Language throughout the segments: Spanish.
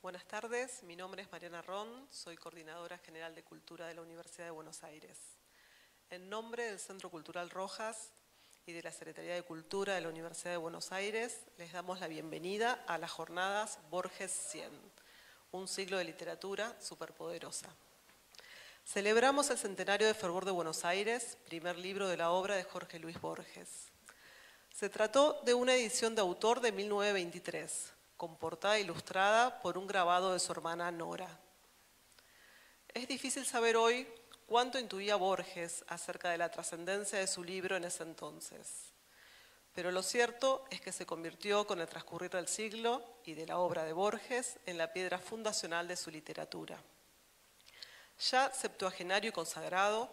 Buenas tardes, mi nombre es Mariana Ron, soy Coordinadora General de Cultura de la Universidad de Buenos Aires. En nombre del Centro Cultural Rojas y de la Secretaría de Cultura de la Universidad de Buenos Aires, les damos la bienvenida a las jornadas Borges 100, un siglo de literatura superpoderosa. Celebramos el centenario de Fervor de Buenos Aires, primer libro de la obra de Jorge Luis Borges. Se trató de una edición de autor de 1923, con portada ilustrada por un grabado de su hermana Nora. Es difícil saber hoy cuánto intuía Borges acerca de la trascendencia de su libro en ese entonces. Pero lo cierto es que se convirtió con el transcurrir del siglo y de la obra de Borges en la piedra fundacional de su literatura. Ya septuagenario y consagrado,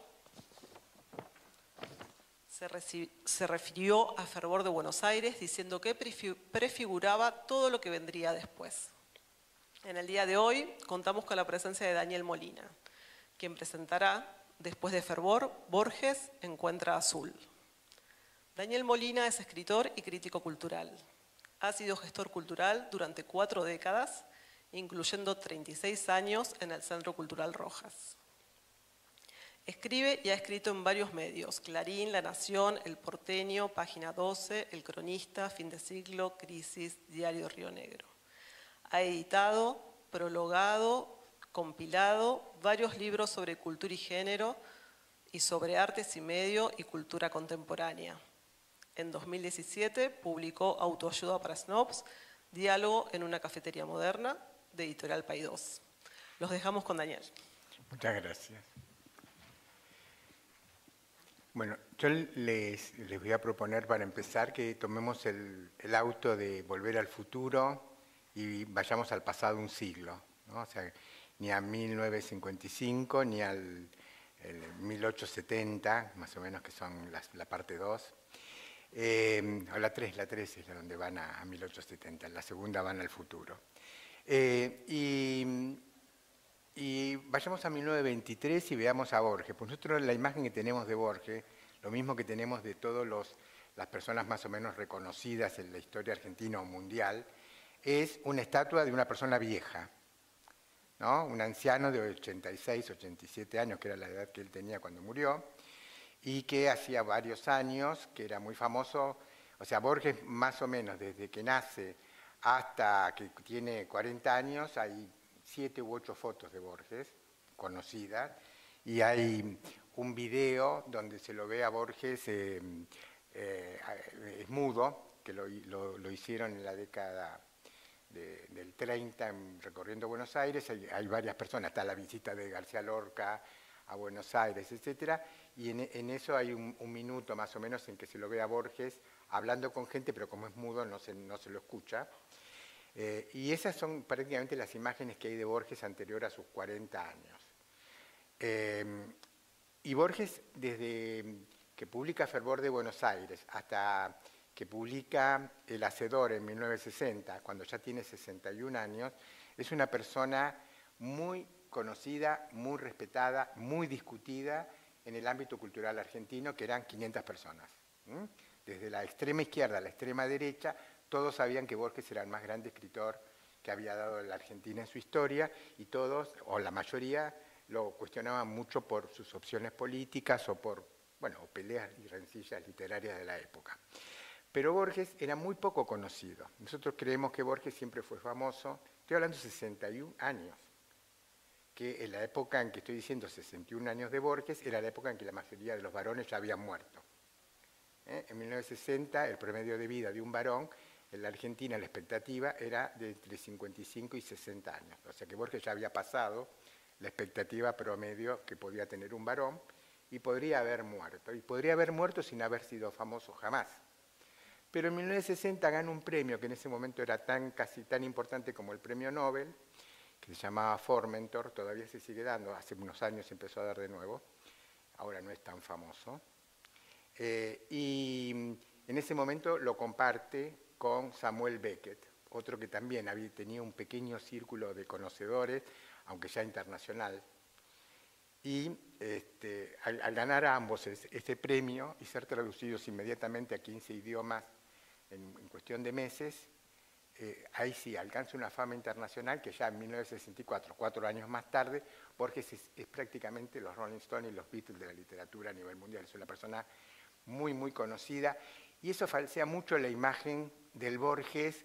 se refirió a Fervor de Buenos Aires diciendo que prefiguraba todo lo que vendría después. En el día de hoy contamos con la presencia de Daniel Molina, quien presentará, después de Fervor, Borges encuentra Azul. Daniel Molina es escritor y crítico cultural. Ha sido gestor cultural durante 4 décadas, incluyendo 36 años en el Centro Cultural Rojas. Escribe y ha escrito en varios medios: Clarín, La Nación, El Porteño, Página 12, El Cronista, Fin de Siglo, Crisis, Diario Río Negro. Ha editado, prologado, compilado varios libros sobre cultura y género y sobre artes y medio y cultura contemporánea. En 2017 publicó Autoayuda para Snobs, Diálogo en una cafetería moderna, de Editorial Paidós. Los dejamos con Daniel. Muchas gracias. Bueno, yo les voy a proponer para empezar que tomemos el auto de Volver al Futuro y vayamos al pasado un siglo, ¿no? O sea, ni a 1955 ni al 1870, más o menos, que son la parte 2. O la 3 es la donde van a 1870, la segunda van al futuro. Y vayamos a 1923 y veamos a Borges. Pues nosotros la imagen que tenemos de Borges, lo mismo que tenemos de todas las personas más o menos reconocidas en la historia argentina o mundial, es una estatua de una persona vieja, ¿no? Un anciano de 86, 87 años, que era la edad que él tenía cuando murió, y que hacía varios años que era muy famoso. O sea, Borges más o menos desde que nace hasta que tiene 40 años hay 7 u 8 fotos de Borges conocidas, y hay un video donde se lo ve a Borges, es mudo, que lo hicieron en la década del 30 recorriendo Buenos Aires. Hay varias personas, está la visita de García Lorca a Buenos Aires, etcétera, y en eso hay un minuto más o menos en que se lo ve a Borges hablando con gente, pero como es mudo no se lo escucha. Y esas son prácticamente las imágenes que hay de Borges anterior a sus 40 años. Y Borges, desde que publica Fervor de Buenos Aires hasta que publica El Hacedor en 1960, cuando ya tiene 61 años, es una persona muy conocida, muy respetada, muy discutida en el ámbito cultural argentino, que eran 500 personas. Desde la extrema izquierda a la extrema derecha, todos sabían que Borges era el más grande escritor que había dado la Argentina en su historia, y todos, o la mayoría, lo cuestionaban mucho por sus opciones políticas o por, bueno, peleas y rencillas literarias de la época. Pero Borges era muy poco conocido. Nosotros creemos que Borges siempre fue famoso. Estoy hablando de 61 años, que en la época en que estoy diciendo 61 años de Borges, era la época en que la mayoría de los varones ya habían muerto. En 1960, el promedio de vida de un varón en la Argentina, la expectativa era de entre 55 y 60 años. O sea que Borges ya había pasado la expectativa promedio que podía tener un varón y podría haber muerto. Y podría haber muerto sin haber sido famoso jamás. Pero en 1960 gana un premio que en ese momento era casi tan importante como el premio Nobel, que se llamaba Formentor, todavía se sigue dando, hace unos años se empezó a dar de nuevo, ahora no es tan famoso. Y en ese momento lo comparte con Samuel Beckett, otro que también tenía un pequeño círculo de conocedores, aunque ya internacional. Y al ganar a ambos este premio y ser traducidos inmediatamente a 15 idiomas en cuestión de meses, ahí sí, alcanza una fama internacional que ya en 1964, 4 años más tarde, Borges es prácticamente los Rolling Stones y los Beatles de la literatura a nivel mundial. Es una persona muy, muy conocida, y eso falsea mucho la imagen del Borges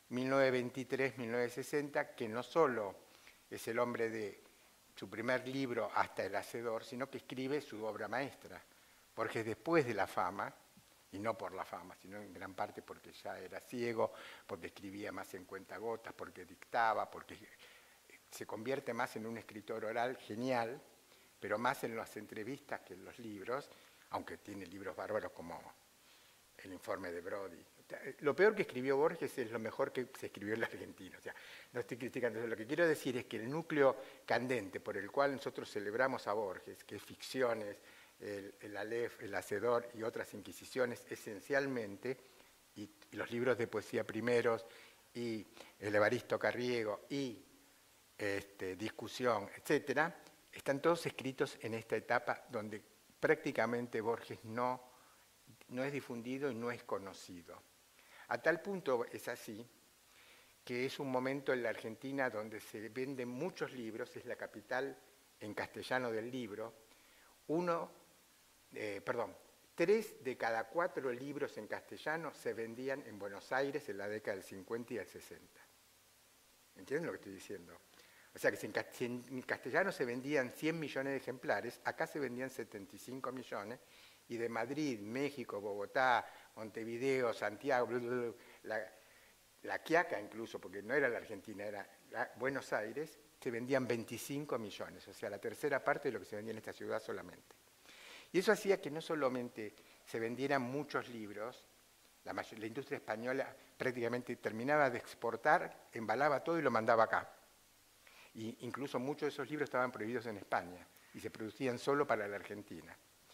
1923-1960, que no solo es el hombre de su primer libro Hasta el Hacedor, sino que escribe su obra maestra. Borges, después de la fama, y no por la fama, sino en gran parte porque ya era ciego, porque escribía más en cuentagotas, porque dictaba, porque se convierte más en un escritor oral genial, pero más en las entrevistas que en los libros, aunque tiene libros bárbaros como El informe de Brody. Lo peor que escribió Borges es lo mejor que se escribió en la Argentina. O sea, no estoy criticando. Lo que quiero decir es que el núcleo candente por el cual nosotros celebramos a Borges, que es Ficciones, el Aleph, El Hacedor y otras inquisiciones, esencialmente, y los libros de poesía primeros, y el Evaristo Carriego, y Discusión, etcétera, están todos escritos en esta etapa donde prácticamente Borges no es difundido y no es conocido. A tal punto es así que es un momento en la Argentina donde se venden muchos libros, es la capital en castellano del libro. 3 de cada 4 libros en castellano se vendían en Buenos Aires en la década del 50 y del 60. ¿Entienden lo que estoy diciendo? O sea que si en castellano se vendían 100 millones de ejemplares, acá se vendían 75 millones, y de Madrid, México, Bogotá, Montevideo, Santiago, la Quiaca incluso, porque no era la Argentina, era Buenos Aires, se vendían 25 millones, o sea, la tercera parte de lo que se vendía en esta ciudad solamente. Y eso hacía que no solamente se vendieran muchos libros, la industria española prácticamente terminaba de exportar, embalaba todo y lo mandaba acá. Y incluso muchos de esos libros estaban prohibidos en España y se producían solo para la Argentina.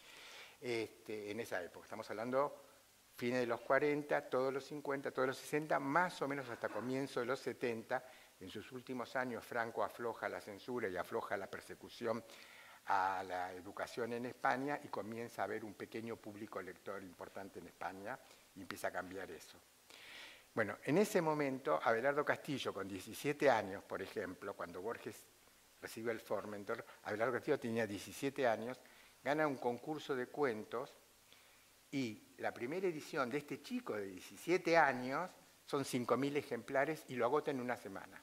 En esa época, estamos hablando fines de los 40, todos los 50, todos los 60, más o menos hasta comienzo de los 70. En sus últimos años Franco afloja la censura y afloja la persecución a la educación en España y comienza a haber un pequeño público lector importante en España y empieza a cambiar eso. Bueno, en ese momento Abelardo Castillo, con 17 años, por ejemplo, cuando Borges recibe el Formentor, Abelardo Castillo tenía 17 años, gana un concurso de cuentos y la primera edición de este chico de 17 años son 5.000 ejemplares y lo agota en una semana.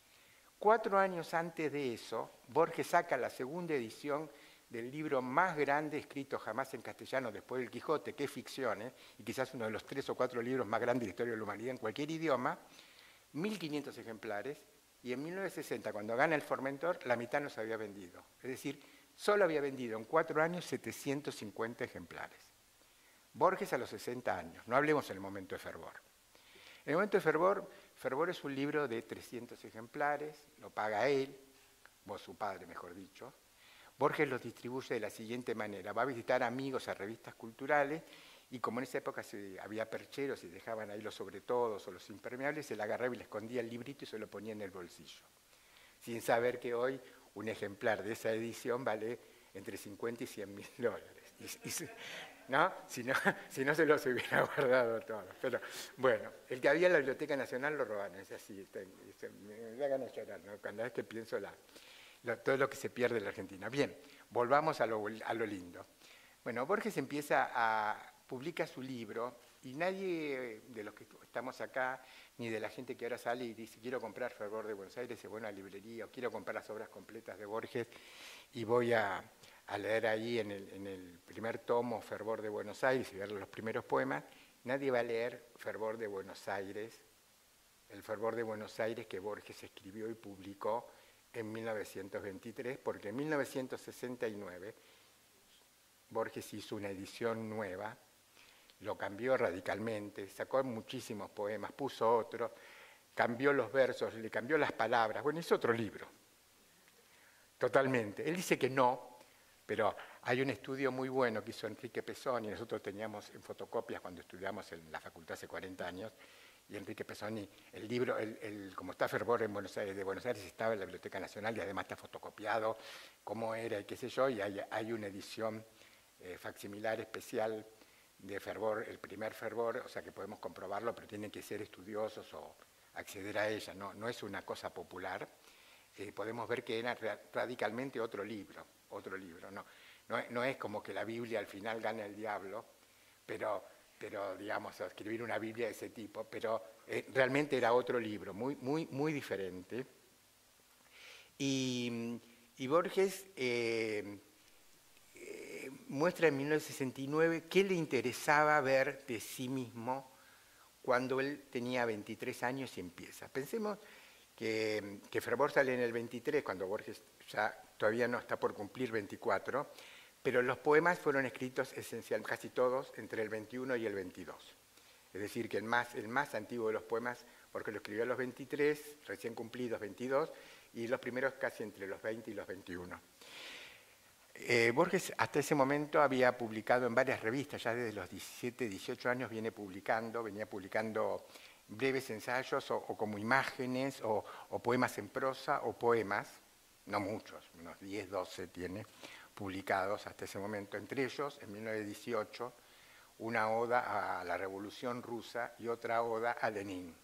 4 años antes de eso, Borges saca la segunda edición del libro más grande escrito jamás en castellano después del Quijote, que es Ficciones, y quizás uno de los 3 o 4 libros más grandes de la historia de la humanidad en cualquier idioma, 1.500 ejemplares, y en 1960, cuando gana el Formentor, la mitad no se había vendido. Es decir, solo había vendido en 4 años 750 ejemplares. Borges a los 60 años, no hablemos en el momento de fervor. En el momento de fervor, Fervor es un libro de 300 ejemplares, lo paga él, vos su padre mejor dicho. Borges los distribuye de la siguiente manera, va a visitar amigos a revistas culturales y como en esa época había percheros y dejaban ahí los sobretodos o los impermeables, se le agarraba y le escondía el librito y se lo ponía en el bolsillo, sin saber que hoy un ejemplar de esa edición vale entre 50 y 100.000 dólares. ¿No? Si no se los hubiera guardado todos. Pero bueno, el que había en la Biblioteca Nacional lo robaron, es así, me da ganas de llorar, ¿no? Cada vez que pienso todo lo que se pierde en la Argentina. Bien, volvamos a lo lindo. Bueno, Borges publica su libro y nadie de los que estamos acá, ni de la gente que ahora sale y dice quiero comprar Fervor de Buenos Aires, se va a una librería, o quiero comprar las obras completas de Borges y voy a leer ahí en el primer tomo Fervor de Buenos Aires y ver los primeros poemas, nadie va a leer Fervor de Buenos Aires, el Fervor de Buenos Aires que Borges escribió y publicó en 1923, porque en 1969 Borges hizo una edición nueva, lo cambió radicalmente, sacó muchísimos poemas, puso otros, cambió los versos, le cambió las palabras, bueno, es otro libro, totalmente. Él dice que no, pero hay un estudio muy bueno que hizo Enrique Pesoni, nosotros teníamos en fotocopias cuando estudiamos en la facultad hace 40 años, y Enrique Pesoni, el libro, como está Fervor de Buenos Aires, estaba en la Biblioteca Nacional y además está fotocopiado, cómo era y qué sé yo, y hay una edición facsimilar especial de Fervor, el primer Fervor, o sea que podemos comprobarlo, pero tienen que ser estudiosos o acceder a ella, no es una cosa popular. Podemos ver que era radicalmente otro libro, no es como que la Biblia al final gana el diablo, pero digamos, escribir una Biblia de ese tipo, pero realmente era otro libro, muy diferente. Y Borges muestra en 1969 qué le interesaba ver de sí mismo cuando él tenía 23 años y empieza. Pensemos que Fervor sale en el 23, cuando Borges ya todavía no está por cumplir 24, pero los poemas fueron escritos esencialmente, casi todos, entre el 21 y el 22. Es decir, que el más antiguo de los poemas, porque lo escribió a los 23, recién cumplidos 22, y los primeros casi entre los 20 y los 21. Borges hasta ese momento había publicado en varias revistas, ya desde los 17, 18 años venía publicando breves ensayos o como imágenes o poemas en prosa o poemas, no muchos, unos 10, 12 tiene publicados hasta ese momento, entre ellos en 1918 una oda a la Revolución Rusa y otra oda a Lenin,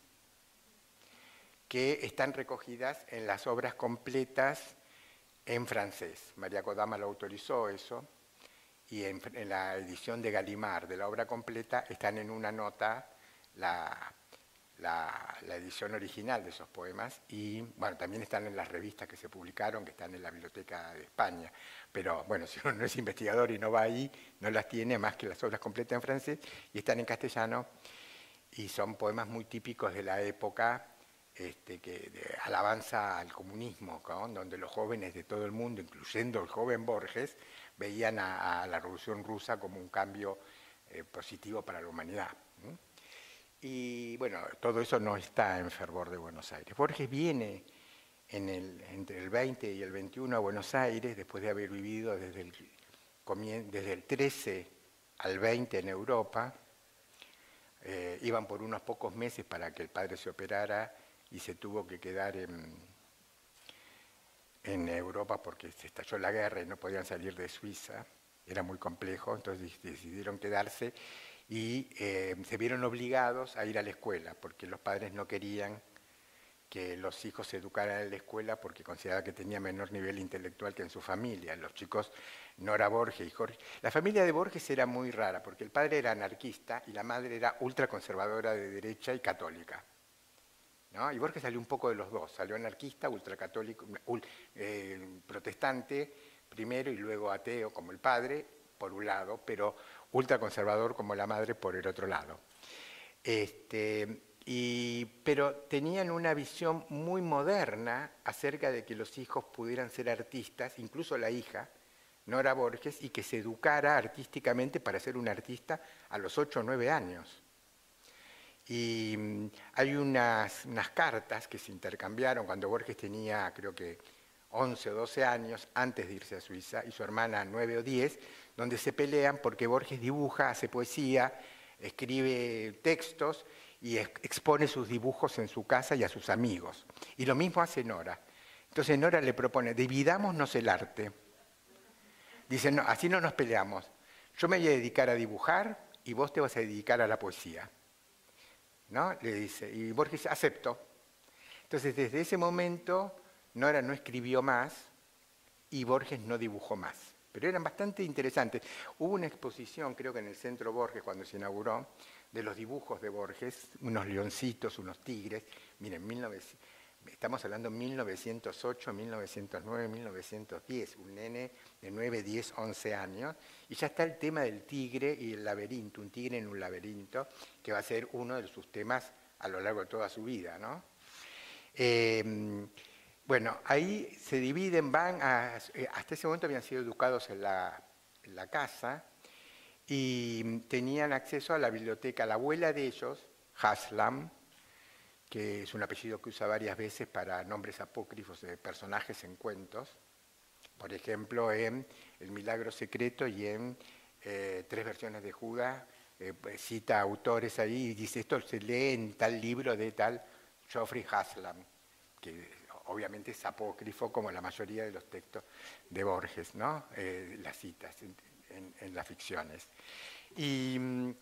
que están recogidas en las obras completas en francés. María Kodama lo autorizó eso, y en la edición de Gallimard de la obra completa están en una nota la edición original de esos poemas, y bueno, también están en las revistas que se publicaron, que están en la Biblioteca de España, pero bueno, si uno no es investigador y no va ahí, no las tiene más que las obras completas en francés, y están en castellano, y son poemas muy típicos de la época, de alabanza al comunismo, ¿no? Donde los jóvenes de todo el mundo, incluyendo el joven Borges, veían a la Revolución Rusa como un cambio positivo para la humanidad, ¿no? Y bueno, todo eso no está en Fervor de Buenos Aires. Borges viene entre el 20 y el 21 a Buenos Aires, después de haber vivido desde el 13 al 20 en Europa. Iban por unos pocos meses para que el padre se operara y se tuvo que quedar en Europa porque se estalló la guerra y no podían salir de Suiza. Era muy complejo, entonces decidieron quedarse y se vieron obligados a ir a la escuela porque los padres no querían que los hijos se educaran en la escuela porque consideraban que tenía menor nivel intelectual que en su familia. Los chicos, Nora Borges y Jorge... La familia de Borges era muy rara porque el padre era anarquista y la madre era ultraconservadora de derecha y católica, ¿no? Y Borges salió un poco de los dos, salió anarquista, ultracatólico, protestante primero y luego ateo como el padre, por un lado, pero ultraconservador como la madre por el otro lado. Pero tenían una visión muy moderna acerca de que los hijos pudieran ser artistas, incluso la hija, Nora Borges, y que se educara artísticamente para ser un artista a los 8 o 9 años. Y hay unas cartas que se intercambiaron cuando Borges tenía, creo que 11 o 12 años, antes de irse a Suiza, y su hermana 9 o 10, donde se pelean porque Borges dibuja, hace poesía, escribe textos y expone sus dibujos en su casa y a sus amigos. Y lo mismo hace Nora. Entonces Nora le propone, dividámonos el arte. Dice, no, así no nos peleamos. Yo me voy a dedicar a dibujar y vos te vas a dedicar a la poesía, ¿no? Le dice, y Borges aceptó. Entonces desde ese momento Nora no escribió más y Borges no dibujó más. Pero eran bastante interesantes. Hubo una exposición, creo que en el Centro Borges, cuando se inauguró, de los dibujos de Borges, unos leoncitos, unos tigres. Miren, estamos hablando de 1908, 1909, 1910, un nene de 9, 10, 11 años, y ya está el tema del tigre y el laberinto, un tigre en un laberinto, que va a ser uno de sus temas a lo largo de toda su vida, ¿no? Bueno, ahí se dividen, hasta ese momento habían sido educados en la casa y tenían acceso a la biblioteca. La abuela de ellos, Haslam, que es un apellido que usa varias veces para nombres apócrifos de personajes en cuentos, por ejemplo en El Milagro Secreto y en Tres Versiones de Judas, cita autores ahí y dice, esto se lee en tal libro de tal Geoffrey Haslam, que obviamente es apócrifo como la mayoría de los textos de Borges, ¿no? Las citas en las ficciones. Y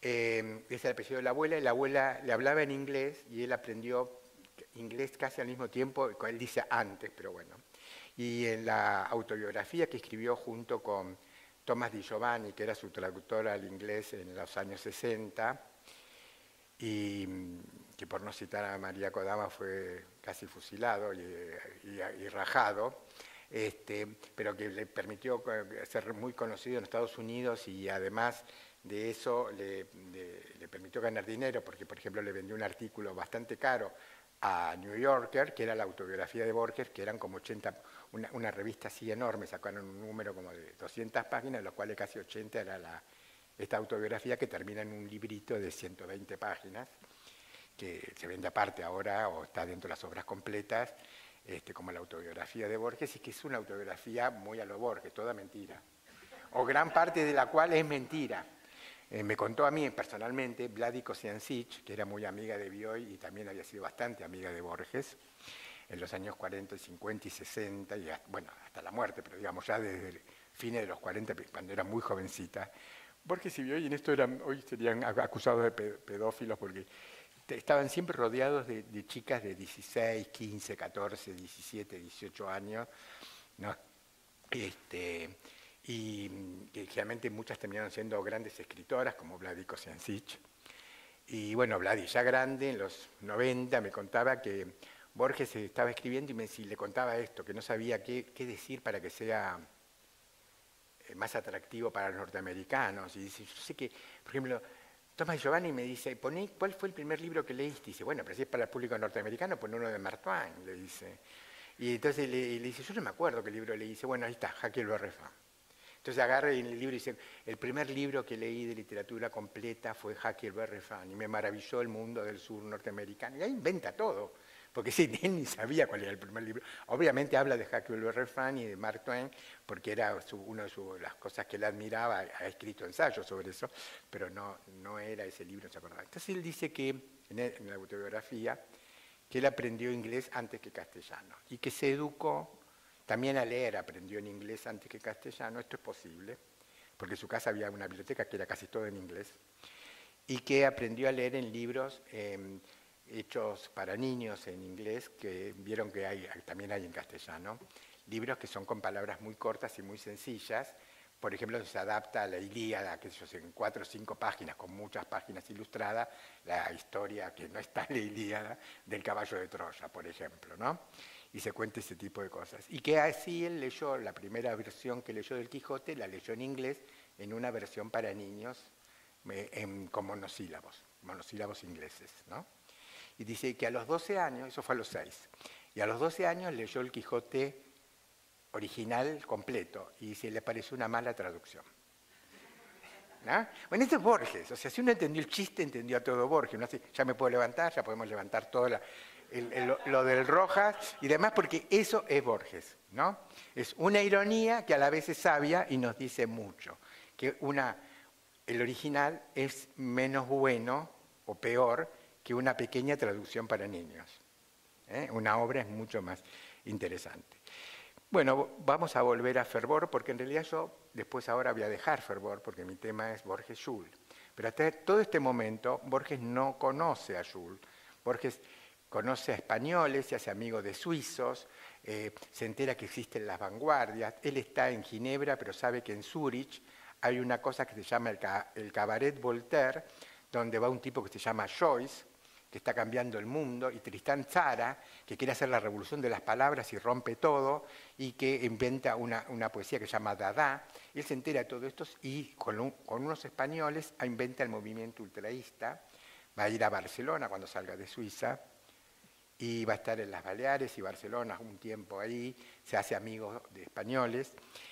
es el apellido de la abuela, y la abuela le hablaba en inglés y él aprendió inglés casi al mismo tiempo, él dice antes, pero bueno. Y en la autobiografía que escribió junto con Thomas Di Giovanni, que era su traductor al inglés en los años 60, y que por no citar a María Kodama fue casi fusilado y rajado, pero que le permitió ser muy conocido en Estados Unidos y además de eso le permitió ganar dinero, porque por ejemplo le vendió un artículo bastante caro a New Yorker, que era la autobiografía de Borges, que eran como 80, una revista así enorme, sacaron un número como de 200 páginas, de los cuales casi 80 era esta autobiografía, que termina en un librito de 120 páginas, que se vende aparte ahora o está dentro de las obras completas, como la autobiografía de Borges, y que es una autobiografía muy a lo Borges, toda mentira, o gran parte de la cual es mentira. Me contó a mí personalmente Vladi Kosiancic, que era muy amiga de Bioy y también había sido bastante amiga de Borges, en los años 40, 50 y 60, y bueno, hasta la muerte, pero digamos ya desde fines de los 40, cuando era muy jovencita. Borges y Bioy en esto hoy serían acusados de pedófilos porque estaban siempre rodeados de chicas de 16, 15, 14, 17, 18 años, ¿no? Y que realmente muchas terminaron siendo grandes escritoras, como Vladi Kosiancic. Y bueno, Vladi ya grande, en los 90, me contaba que Borges estaba escribiendo y le contaba esto, que no sabía qué decir para que sea más atractivo para los norteamericanos. Y dice, yo sé que, por ejemplo, Thomas Giovanni me dice, ¿cuál fue el primer libro que leíste? Y dice, bueno, pero si es para el público norteamericano, pon uno de Mark Twain, le dice. Y entonces le dice, yo no me acuerdo qué libro leí. Dice, bueno, ahí está, Huckleberry Finn. Entonces agarra y en el libro y dice, el primer libro que leí de literatura completa fue Huckleberry Finn y me maravilló el mundo del sur norteamericano. Y ahí inventa todo, porque sí, él ni sabía cuál era el primer libro. Obviamente habla de Huckleberry Finn y de Mark Twain, porque era una de las cosas que él admiraba, ha escrito ensayos sobre eso, pero no era ese libro, no se acordaba. Entonces él dice que, en la autobiografía, que él aprendió inglés antes que castellano y que se educó también a leer, aprendió en inglés antes que castellano. Esto es posible, porque en su casa había una biblioteca que era casi todo en inglés, y que aprendió a leer en libros hechos para niños en inglés, que vieron que también hay en castellano, libros que son con palabras muy cortas y muy sencillas. Por ejemplo, se adapta a la Ilíada, que en 4 o 5 páginas, con muchas páginas ilustradas, la historia que no está en la Ilíada del caballo de Troya, por ejemplo, ¿no? Y se cuenta ese tipo de cosas. Y que así él leyó, la primera versión que leyó del Quijote, la leyó en inglés, en una versión para niños, con monosílabos ingleses, ¿no? Y dice que a los 12 años, eso fue a los 6, y a los 12 años leyó el Quijote original completo, y se le pareció una mala traducción. ¿No? Bueno, esto es Borges, o sea, si uno entendió el chiste, entendió a todo Borges. Uno dice, ya me puedo levantar, ya podemos levantar todo lo del Rojas y demás, porque eso es Borges, ¿no? Es una ironía que a la vez es sabia y nos dice mucho, que el original es menos bueno o peor que una pequeña traducción para niños. Una obra es mucho más interesante. Bueno, vamos a volver a Fervor, porque en realidad yo después ahora voy a dejar Fervor, porque mi tema es Borges Jules. Pero hasta todo este momento, Borges no conoce a Jules. Borges conoce a españoles, se hace amigo de suizos, se entera que existen las vanguardias. Él está en Ginebra, pero sabe que en Zúrich hay una cosa que se llama el Cabaret Voltaire, donde va un tipo que se llama Joyce, que está cambiando el mundo, y Tristán Tzara, que quiere hacer la revolución de las palabras y rompe todo, y que inventa una poesía que se llama Dada. Él se entera de todo esto y con unos españoles inventa el movimiento ultraísta. Va a ir a Barcelona cuando salga de Suiza, y va a estar en las Baleares y Barcelona un tiempo ahí, se hace amigo de españoles,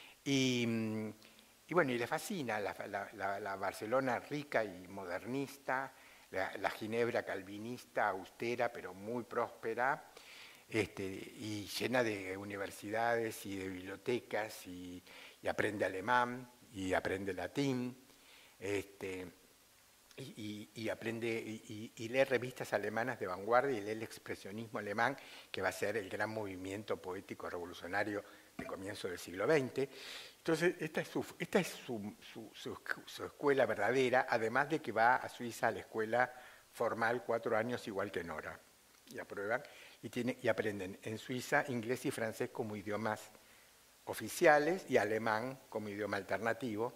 y bueno, y le fascina la Barcelona rica y modernista, la Ginebra calvinista, austera, pero muy próspera, y llena de universidades y de bibliotecas, y aprende alemán, y aprende latín, y aprende y lee revistas alemanas de vanguardia, y lee el expresionismo alemán, que va a ser el gran movimiento poético revolucionario de comienzo del siglo XX. Entonces, esta es su escuela verdadera, además de que va a Suiza a la escuela formal 4 años igual que Nora. Y aprueban y aprenden en Suiza inglés y francés como idiomas oficiales y alemán como idioma alternativo.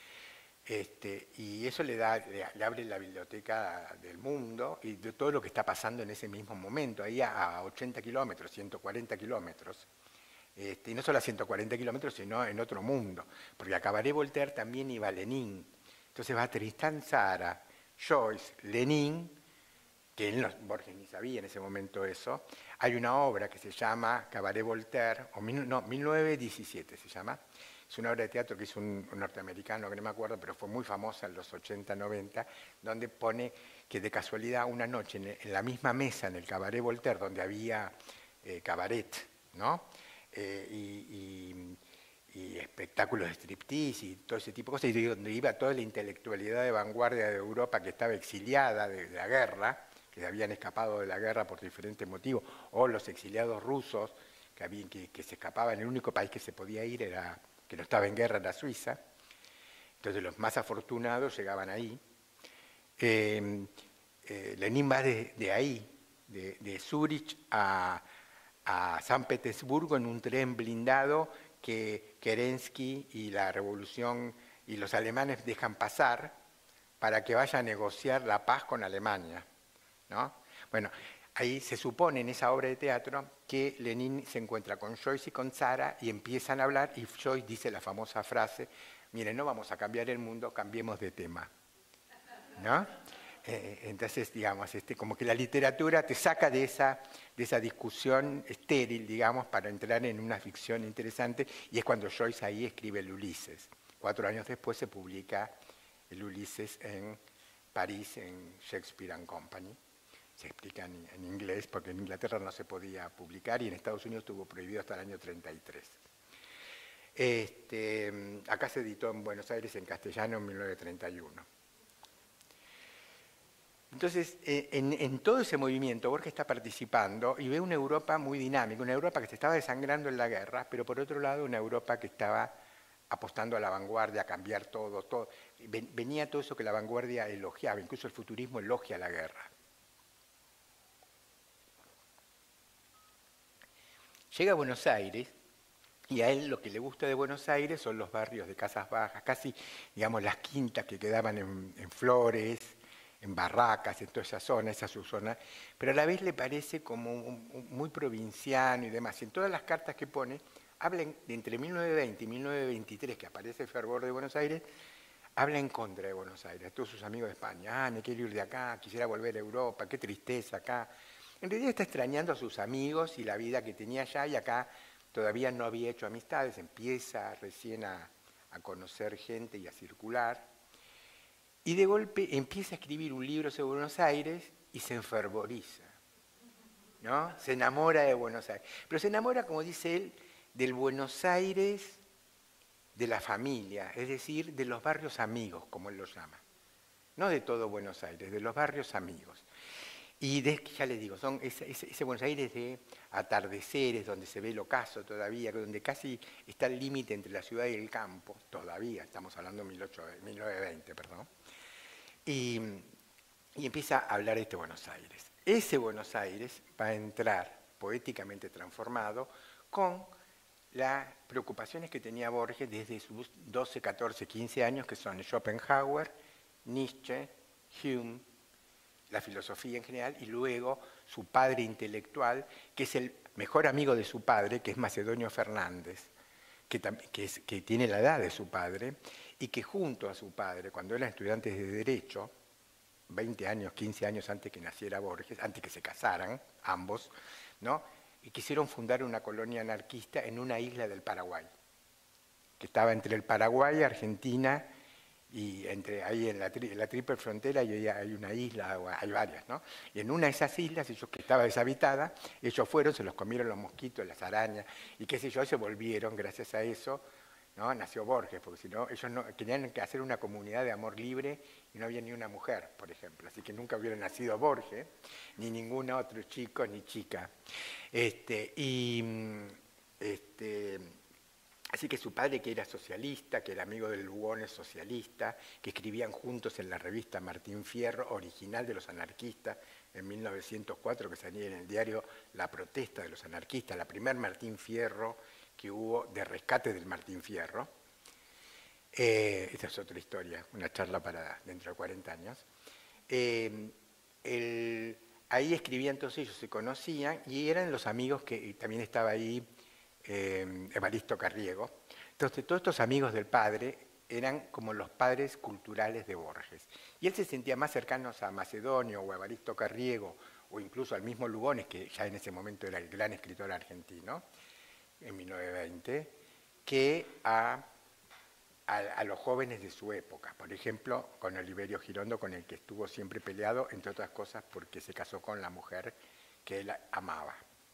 Y eso le abre la biblioteca del mundo y de todo lo que está pasando en ese mismo momento, ahí a 80 kilómetros, 140 kilómetros. Y no solo a 140 kilómetros, sino en otro mundo, porque a Cabaret Voltaire también iba Lenin. Entonces va Tristán Tzara, Joyce, Lenin, que Borges ni sabía en ese momento eso. Hay una obra que se llama Cabaret Voltaire, 1917 se llama. Es una obra de teatro que hizo un norteamericano, que no me acuerdo, pero fue muy famosa en los 80, 90, donde pone que de casualidad una noche en la misma mesa en el Cabaret Voltaire, donde había cabaret, ¿no? Y espectáculos de striptease y todo ese tipo de cosas, y donde iba toda la intelectualidad de vanguardia de Europa que estaba exiliada de la guerra, que habían escapado de la guerra por diferentes motivos, o los exiliados rusos que se escapaban. El único país que se podía ir, que no estaba en guerra, era Suiza. Entonces los más afortunados llegaban ahí. Lenin va de ahí, de Zúrich a San Petersburgo en un tren blindado que Kerensky y la revolución y los alemanes dejan pasar para que vaya a negociar la paz con Alemania, ¿no? Bueno, ahí se supone en esa obra de teatro que Lenin se encuentra con Joyce y con Tzara y empiezan a hablar y Joyce dice la famosa frase: miren, no vamos a cambiar el mundo, cambiemos de tema, ¿no? Entonces, digamos, como que la literatura te saca de esa discusión estéril, digamos, para entrar en una ficción interesante, y es cuando Joyce ahí escribe el Ulises. 4 años después se publica el Ulises en París, en Shakespeare and Company. Se explica en inglés, porque en Inglaterra no se podía publicar y en Estados Unidos estuvo prohibido hasta el año 33. Acá se editó en Buenos Aires en castellano en 1931. Entonces, en todo ese movimiento, Borges está participando y ve una Europa muy dinámica, una Europa que se estaba desangrando en la guerra, pero por otro lado una Europa que estaba apostando a la vanguardia, a cambiar todo. Venía todo eso que la vanguardia elogiaba, incluso el futurismo elogia la guerra. Llega a Buenos Aires y a él lo que le gusta de Buenos Aires son los barrios de casas bajas, casi, digamos, las quintas que quedaban en Flores, en Barracas, en toda esa subzona, pero a la vez le parece como muy provinciano y demás. Y en todas las cartas que pone, habla de entre 1920 y 1923, que aparece el fervor de Buenos Aires, habla en contra de Buenos Aires, a todos sus amigos de España: me quiero ir de acá, quisiera volver a Europa, qué tristeza acá. En realidad está extrañando a sus amigos y la vida que tenía allá, y acá todavía no había hecho amistades, empieza recién a conocer gente y a circular. Y de golpe empieza a escribir un libro sobre Buenos Aires y se enfervoriza, ¿no? Se enamora de Buenos Aires. Pero se enamora, como dice él, del Buenos Aires de la familia, es decir, de los barrios amigos, como él los llama. No de todo Buenos Aires, de los barrios amigos. Y ya les digo, son ese Buenos Aires de atardeceres, donde se ve el ocaso todavía, donde casi está el límite entre la ciudad y el campo, todavía, estamos hablando de 1920, perdón. Y empieza a hablar de este Buenos Aires. Ese Buenos Aires va a entrar poéticamente transformado con las preocupaciones que tenía Borges desde sus 12, 14, 15 años, que son Schopenhauer, Nietzsche, Hume, la filosofía en general, y luego su padre intelectual, que es el mejor amigo de su padre, que es Macedonio Fernández, que tiene la edad de su padre, y que junto a su padre, cuando eran estudiantes de Derecho, 20 años, 15 años antes que naciera Borges, antes que se casaran ambos, ¿no? Y quisieron fundar una colonia anarquista en una isla del Paraguay, que estaba entre el Paraguay, Argentina, y ahí en la triple frontera hay una isla, hay varias, ¿no? Y en una de esas islas, que estaba deshabitada, ellos fueron, se los comieron los mosquitos, las arañas, y qué sé yo, y se volvieron, gracias a eso, ¿no? Nació Borges, porque si no, ellos no querían hacer una comunidad de amor libre y no había ni una mujer, por ejemplo, así que nunca hubiera nacido Borges, ni ningún otro chico ni chica. Así que su padre, que era socialista, que era amigo de Lugones, socialista, que escribían juntos en la revista Martín Fierro, original de los anarquistas, en 1904, que salía en el diario La Protesta de los Anarquistas, la primer Martín Fierro que hubo de rescate del Martín Fierro. Esta es otra historia, una charla para dentro de 40 años. Ahí escribían todos ellos, se conocían, y eran los amigos que también estaba ahí Evaristo Carriego. Entonces, todos estos amigos del padre eran como los padres culturales de Borges. Y él se sentía más cercano a Macedonio o a Evaristo Carriego, o incluso al mismo Lugones, que ya en ese momento era el gran escritor argentino, en 1920, que a los jóvenes de su época. Por ejemplo, con Oliverio Girondo, con el que estuvo siempre peleado, entre otras cosas porque se casó con la mujer que él amaba.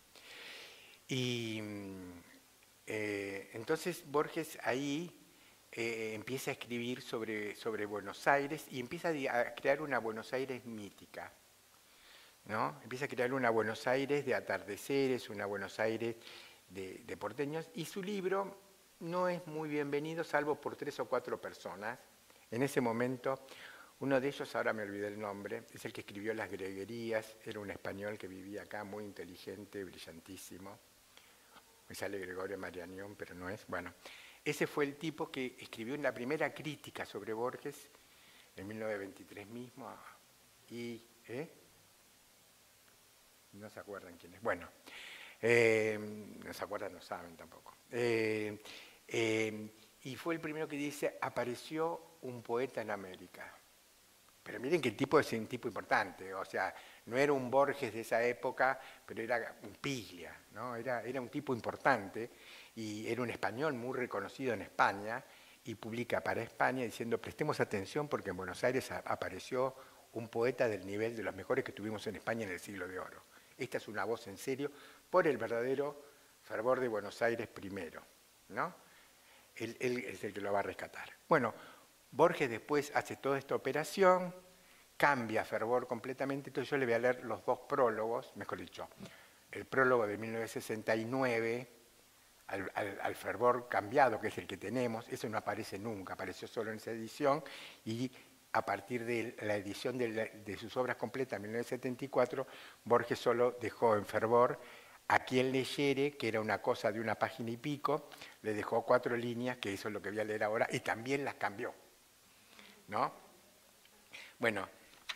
Y entonces Borges ahí empieza a escribir sobre Buenos Aires y empieza a crear una Buenos Aires mítica, ¿no? Empieza a crear una Buenos Aires de atardeceres, una Buenos Aires de porteños, y su libro no es muy bienvenido salvo por 3 o 4 personas. En ese momento, uno de ellos, ahora me olvidé el nombre, es el que escribió Las Greguerías, era un español que vivía acá, muy inteligente, brillantísimo. Me sale Gregorio Marianión, pero no es. Bueno, ese fue el tipo que escribió la primera crítica sobre Borges en 1923 mismo. Y, no se acuerdan quién es. Bueno, no se acuerdan, no saben tampoco. Y fue el primero que dice, apareció un poeta en América. Pero miren que el tipo es un tipo importante, o sea, no era un Borges de esa época, pero era un Piglia, ¿no? Era un tipo importante y era un español muy reconocido en España y publica para España diciendo, prestemos atención porque en Buenos Aires apareció un poeta del nivel de los mejores que tuvimos en España en el siglo de oro. Esta es una voz en serio por el verdadero fervor de Buenos Aires primero, ¿no? Él es el que lo va a rescatar. Bueno, Borges después hace toda esta operación, cambia Fervor completamente, entonces yo le voy a leer los 2 prólogos, mejor dicho, el prólogo de 1969, al Fervor cambiado, que es el que tenemos, eso no aparece nunca, apareció solo en esa edición, y a partir de la edición de sus obras completas en 1974, Borges solo dejó en Fervor a quien leyere, que era una cosa de 1 página y pico, le dejó 4 líneas, que eso es lo que voy a leer ahora, y también las cambió, ¿no? Bueno,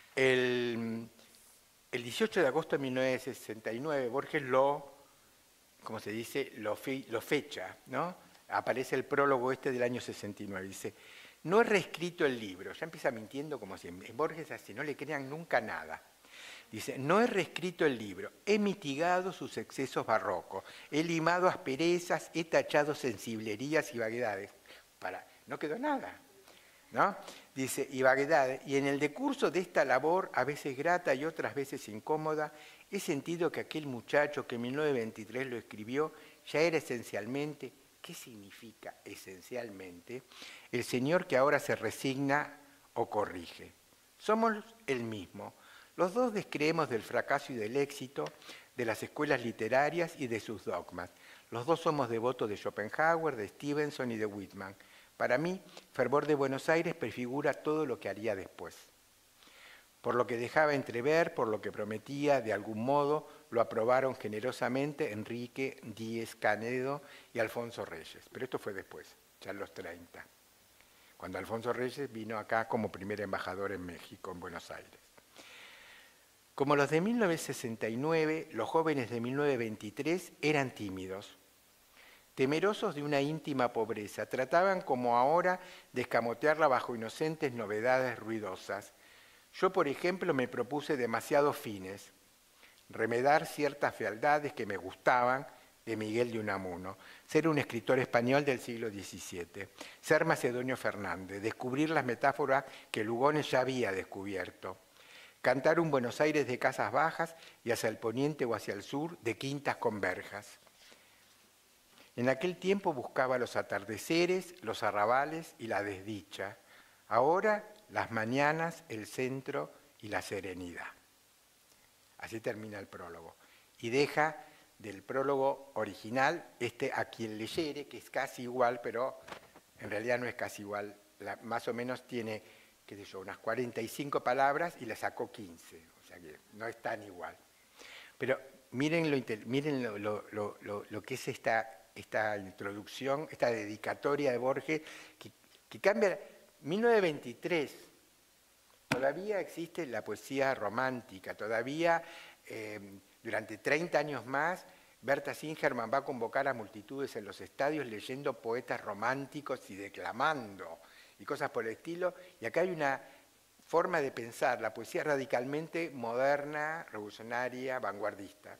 el 18 de agosto de 1969, Borges como se dice, lo fecha, ¿no? Aparece el prólogo del año 69, dice, no he reescrito el libro, ya empieza mintiendo como siempre, Borges así, no le crean nunca nada. Dice, no he reescrito el libro, he mitigado sus excesos barrocos, he limado asperezas, he tachado sensiblerías y vaguedades. No quedó nada, ¿no? Dice, y vaguedades, y en el decurso de esta labor, a veces grata y otras veces incómoda, he sentido que aquel muchacho que en 1923 lo escribió ya era esencialmente, ¿qué significa esencialmente? El señor que ahora se resigna o corrige. Somos el mismo. Los 2 descreemos del fracaso y del éxito, de las escuelas literarias y de sus dogmas. Los 2 somos devotos de Schopenhauer, de Stevenson y de Whitman. Para mí, Fervor de Buenos Aires prefigura todo lo que haría después. Por lo que dejaba entrever, por lo que prometía, de algún modo, lo aprobaron generosamente Enrique Díez Canedo y Alfonso Reyes. Pero esto fue después, ya en los 30, cuando Alfonso Reyes vino acá como primer embajador en México, en Buenos Aires. Como los de 1969, los jóvenes de 1923 eran tímidos, temerosos de una íntima pobreza. Trataban, como ahora, de escamotearla bajo inocentes novedades ruidosas. Yo, por ejemplo, me propuse demasiados fines. Remedar ciertas fealdades que me gustaban de Miguel de Unamuno, ser un escritor español del siglo XVII, ser Macedonio Fernández, descubrir las metáforas que Lugones ya había descubierto, cantar un Buenos Aires de casas bajas y hacia el poniente o hacia el sur de quintas con verjas. En aquel tiempo buscaba los atardeceres, los arrabales y la desdicha. Ahora las mañanas, el centro y la serenidad. Así termina el prólogo. Y deja del prólogo original, a quien leyere, que es casi igual, pero en realidad no es casi igual, más o menos tiene, qué sé yo, unas 45 palabras y le sacó 15, o sea que no es tan igual. Pero miren lo que es esta introducción, esta dedicatoria de Borges, que cambia. 1923, todavía existe la poesía romántica, todavía durante 30 años más, Berta Singerman va a convocar a multitudes en los estadios leyendo poetas románticos y declamando y cosas por el estilo, y acá hay una forma de pensar la poesía radicalmente moderna, revolucionaria, vanguardista.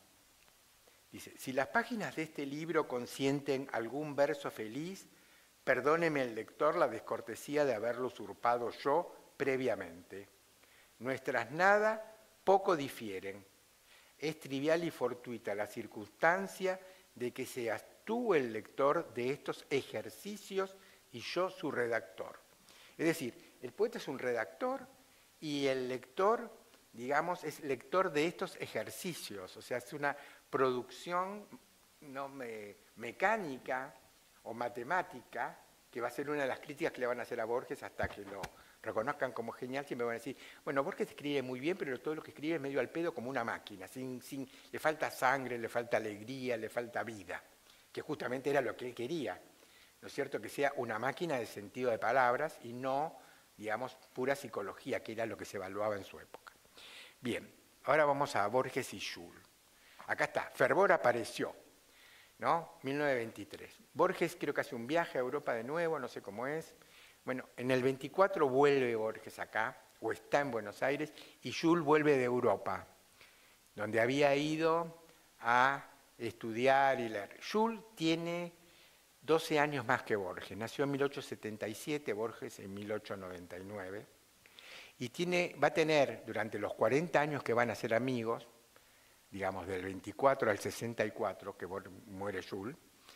Dice, si las páginas de este libro consienten algún verso feliz, perdóneme el lector la descortesía de haberlo usurpado yo previamente. Nuestras nada poco difieren. Es trivial y fortuita la circunstancia de que seas tú el lector de estos ejercicios y yo su redactor. Es decir, el poeta es un redactor y el lector, digamos, es lector de estos ejercicios, o sea, es una producción no mecánica o matemática, que va a ser una de las críticas que le van a hacer a Borges hasta que lo reconozcan como genial, siempre van a decir, bueno, Borges escribe muy bien, pero todo lo que escribe es medio al pedo como una máquina, le falta sangre, le falta alegría, le falta vida, que justamente era lo que él quería, ¿no es cierto? Que sea una máquina de sentido de palabras y no, digamos, pura psicología, que era lo que se evaluaba en su época. Bien, ahora vamos a Borges y Jules. Acá está, Fervor apareció, ¿no? 1923. Borges creo que hace un viaje a Europa de nuevo, no sé cómo es. Bueno, en el 24 vuelve Borges acá, o está en Buenos Aires, y Jules vuelve de Europa, donde había ido a estudiar y leer. Jules tiene 12 años más que Borges, nació en 1877, Borges en 1899, y va a tener, durante los 40 años que van a ser amigos, digamos del 24 al 64, que muere Jules,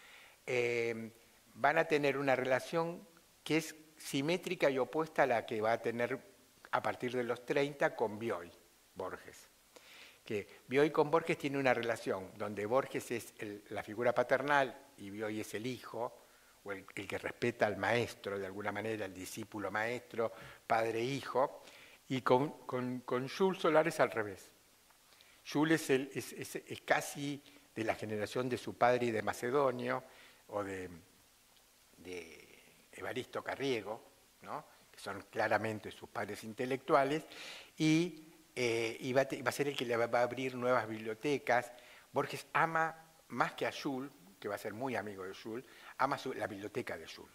van a tener una relación que es simétrica y opuesta a la que va a tener a partir de los 30 con Bioy, Borges. Que Bioy con Borges tiene una relación donde Borges es la figura paternal y Bioy es el hijo, o el que respeta al maestro, de alguna manera, el discípulo maestro, padre-hijo, y con Jules Solar es al revés. Jules es casi de la generación de su padre y de Macedonio, o de Evaristo Carriego, ¿no? Que son claramente sus padres intelectuales, y va a ser el que le va a abrir nuevas bibliotecas. Borges ama, más que a Jules, que va a ser muy amigo de Jules, ama la biblioteca de Jules.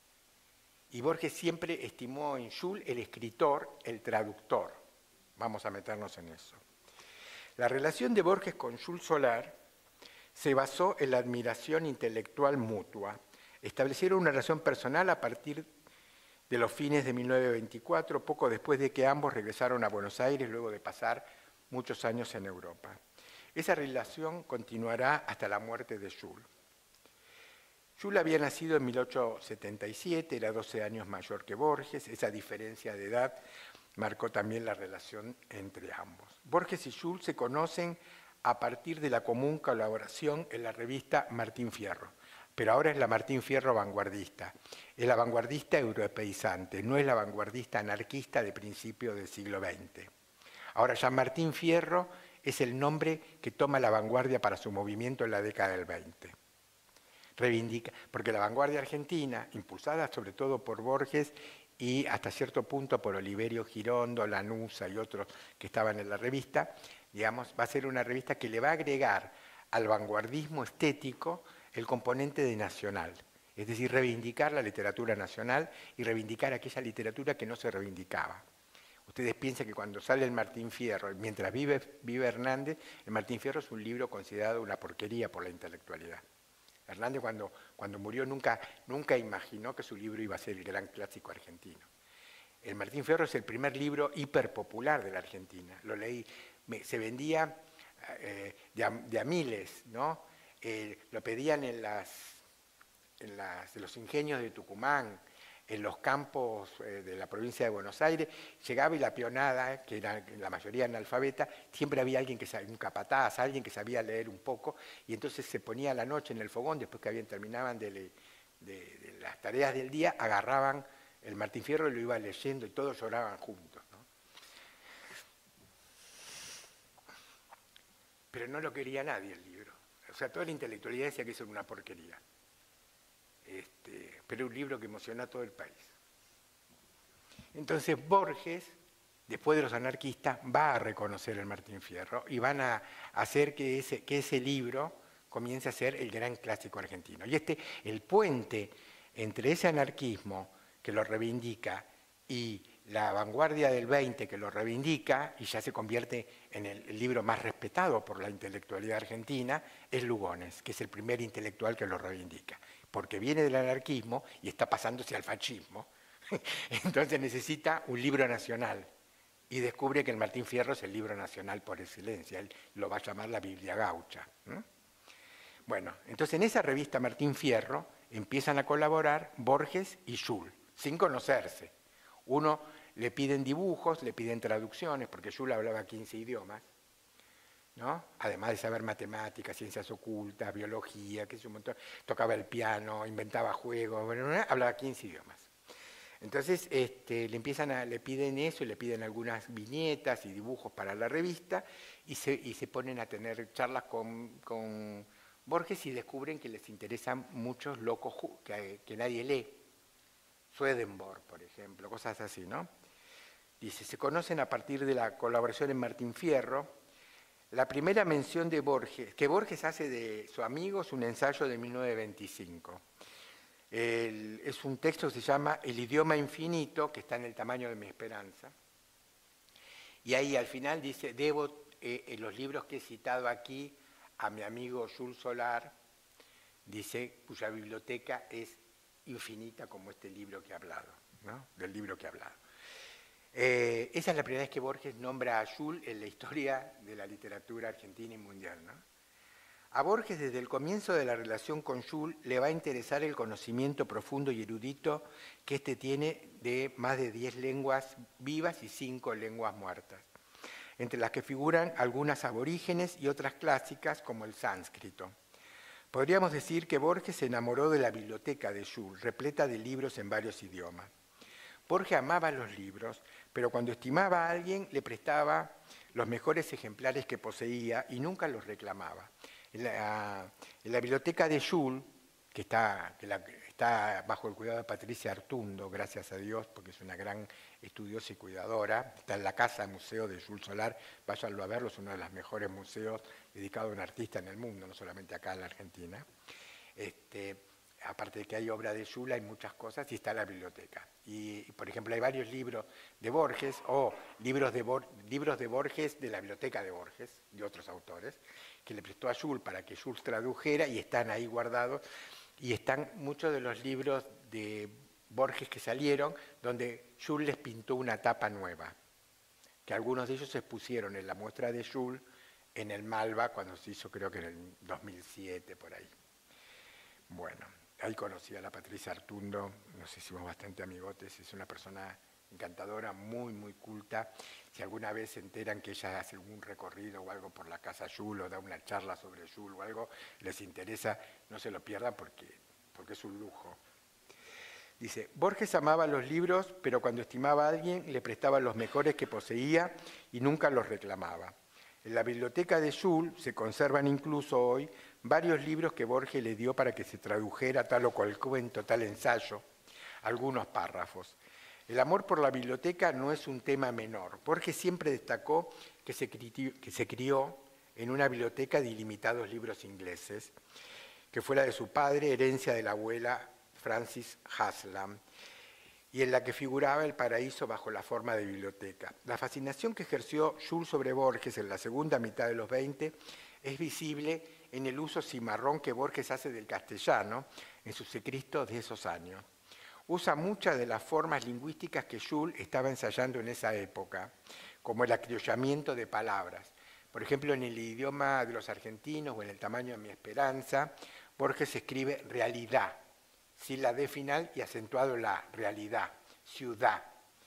Y Borges siempre estimó en Jules el escritor, el traductor. Vamos a meternos en eso. La relación de Borges con Jules Solar se basó en la admiración intelectual mutua. Establecieron una relación personal a partir de los fines de 1924, poco después de que ambos regresaron a Buenos Aires luego de pasar muchos años en Europa. Esa relación continuará hasta la muerte de Jules. Jules había nacido en 1877, era 12 años mayor que Borges, esa diferencia de edad marcó también la relación entre ambos. Borges y Jules se conocen a partir de la común colaboración en la revista Martín Fierro, pero ahora es la Martín Fierro vanguardista, es la vanguardista europeizante, no es la vanguardista anarquista de principios del siglo XX. Ahora ya Martín Fierro es el nombre que toma la vanguardia para su movimiento en la década del 20. Reivindica, porque la vanguardia argentina, impulsada sobre todo por Borges y hasta cierto punto por Oliverio Girondo, Lanuza y otros que estaban en la revista, digamos, va a ser una revista que le va a agregar al vanguardismo estético el componente de nacional, es decir, reivindicar la literatura nacional y reivindicar aquella literatura que no se reivindicaba. Ustedes piensan que cuando sale el Martín Fierro, mientras vive Hernández, el Martín Fierro es un libro considerado una porquería por la intelectualidad. Hernández cuando murió nunca imaginó que su libro iba a ser el gran clásico argentino. El Martín Fierro es el primer libro hiperpopular de la Argentina. Lo leí, se vendía de a miles, ¿no? Lo pedían en los ingenios de Tucumán, en los campos de la provincia de Buenos Aires, llegaba y la peonada, que era la mayoría analfabeta, siempre había alguien que sabía, un capataz, alguien que sabía leer un poco, y entonces se ponía a la noche en el fogón, después que terminaban de las tareas del día, agarraban el Martín Fierro y lo iba leyendo y todos lloraban juntos, ¿no? Pero no lo quería nadie el libro. O sea, toda la intelectualidad decía que eso era una porquería. Pero es un libro que emocionó a todo el país. Entonces Borges, después de los anarquistas, va a reconocer el Martín Fierro y van a hacer que ese libro comience a ser el gran clásico argentino. Y el puente entre ese anarquismo que lo reivindica y la vanguardia del 20 que lo reivindica y ya se convierte en el libro más respetado por la intelectualidad argentina, es Lugones, que es el primer intelectual que lo reivindica, porque viene del anarquismo y está pasándose al fascismo, entonces necesita un libro nacional y descubre que el Martín Fierro es el libro nacional por excelencia, él lo va a llamar la Biblia Gaucha. Bueno, entonces en esa revista Martín Fierro empiezan a colaborar Borges y Jules, sin conocerse. Uno le piden dibujos, le piden traducciones, porque Jules hablaba 15 idiomas, ¿no? Además de saber matemáticas, ciencias ocultas, biología, que es un montón, tocaba el piano, inventaba juegos, bueno, hablaba 15 idiomas. Entonces le piden eso, le piden algunas viñetas y dibujos para la revista y se ponen a tener charlas con Borges y descubren que les interesan muchos locos que nadie lee. Swedenborg, por ejemplo, cosas así, ¿no? Dice, se conocen a partir de la colaboración en Martín Fierro. La primera mención de Borges, que Borges hace de su amigo, es un ensayo de 1925. Es un texto que se llama El idioma infinito, que está en el tamaño de mi esperanza. Y ahí al final dice, debo los libros que he citado aquí a mi amigo Jules Solar, dice, cuya biblioteca es infinita como este libro que he hablado, ¿no? Del libro que he hablado. Esa es la primera vez que Borges nombra a Jules en la historia de la literatura argentina y mundial, ¿no? A Borges, desde el comienzo de la relación con Jules, le va a interesar el conocimiento profundo y erudito que éste tiene de más de 10 lenguas vivas y 5 lenguas muertas, entre las que figuran algunas aborígenes y otras clásicas como el sánscrito. Podríamos decir que Borges se enamoró de la biblioteca de Jules, repleta de libros en varios idiomas. Borges amaba los libros, pero cuando estimaba a alguien le prestaba los mejores ejemplares que poseía y nunca los reclamaba. En la biblioteca de Jules, que está bajo el cuidado de Patricia Artundo, gracias a Dios, porque es una gran estudiosa y cuidadora, está en la casa museo de Jules Solar, váyanlo a verlo, es uno de los mejores museos dedicados a un artista en el mundo, no solamente acá en la Argentina. Aparte de que hay obra de Jules, hay muchas cosas y está la biblioteca. Y por ejemplo, hay varios libros de Borges o libros de Borges de la biblioteca de Borges, de otros autores, que le prestó a Jules para que Jules tradujera y están ahí guardados. Y están muchos de los libros de Borges que salieron, donde Jules les pintó una tapa nueva, que algunos de ellos se expusieron en la muestra de Jules en el Malva, cuando se hizo, creo que en el 2007, por ahí. Bueno, ahí conocí a la Patricia Artundo, nos hicimos bastante amigotes, es una persona encantadora, muy, muy culta. Si alguna vez se enteran que ella hace algún recorrido o algo por la casa Jules o da una charla sobre Jules o algo, les interesa, no se lo pierdan porque es un lujo. Dice, Borges amaba los libros, pero cuando estimaba a alguien le prestaba los mejores que poseía y nunca los reclamaba. En la biblioteca de Jules se conservan incluso hoy varios libros que Borges le dio para que se tradujera tal o cual cuento, tal ensayo, algunos párrafos. El amor por la biblioteca no es un tema menor. Borges siempre destacó que se crió en una biblioteca de ilimitados libros ingleses, que fue la de su padre, herencia de la abuela Frances Haslam, y en la que figuraba el paraíso bajo la forma de biblioteca. La fascinación que ejerció Jules sobre Borges en la segunda mitad de los 20 es visible en el uso cimarrón que Borges hace del castellano en sus escritos de esos años. Usa muchas de las formas lingüísticas que Jules estaba ensayando en esa época, como el acriollamiento de palabras. Por ejemplo, en el idioma de los argentinos o en el tamaño de mi esperanza, Borges escribe realidad sin la D final y acentuado la realidad, ciudad,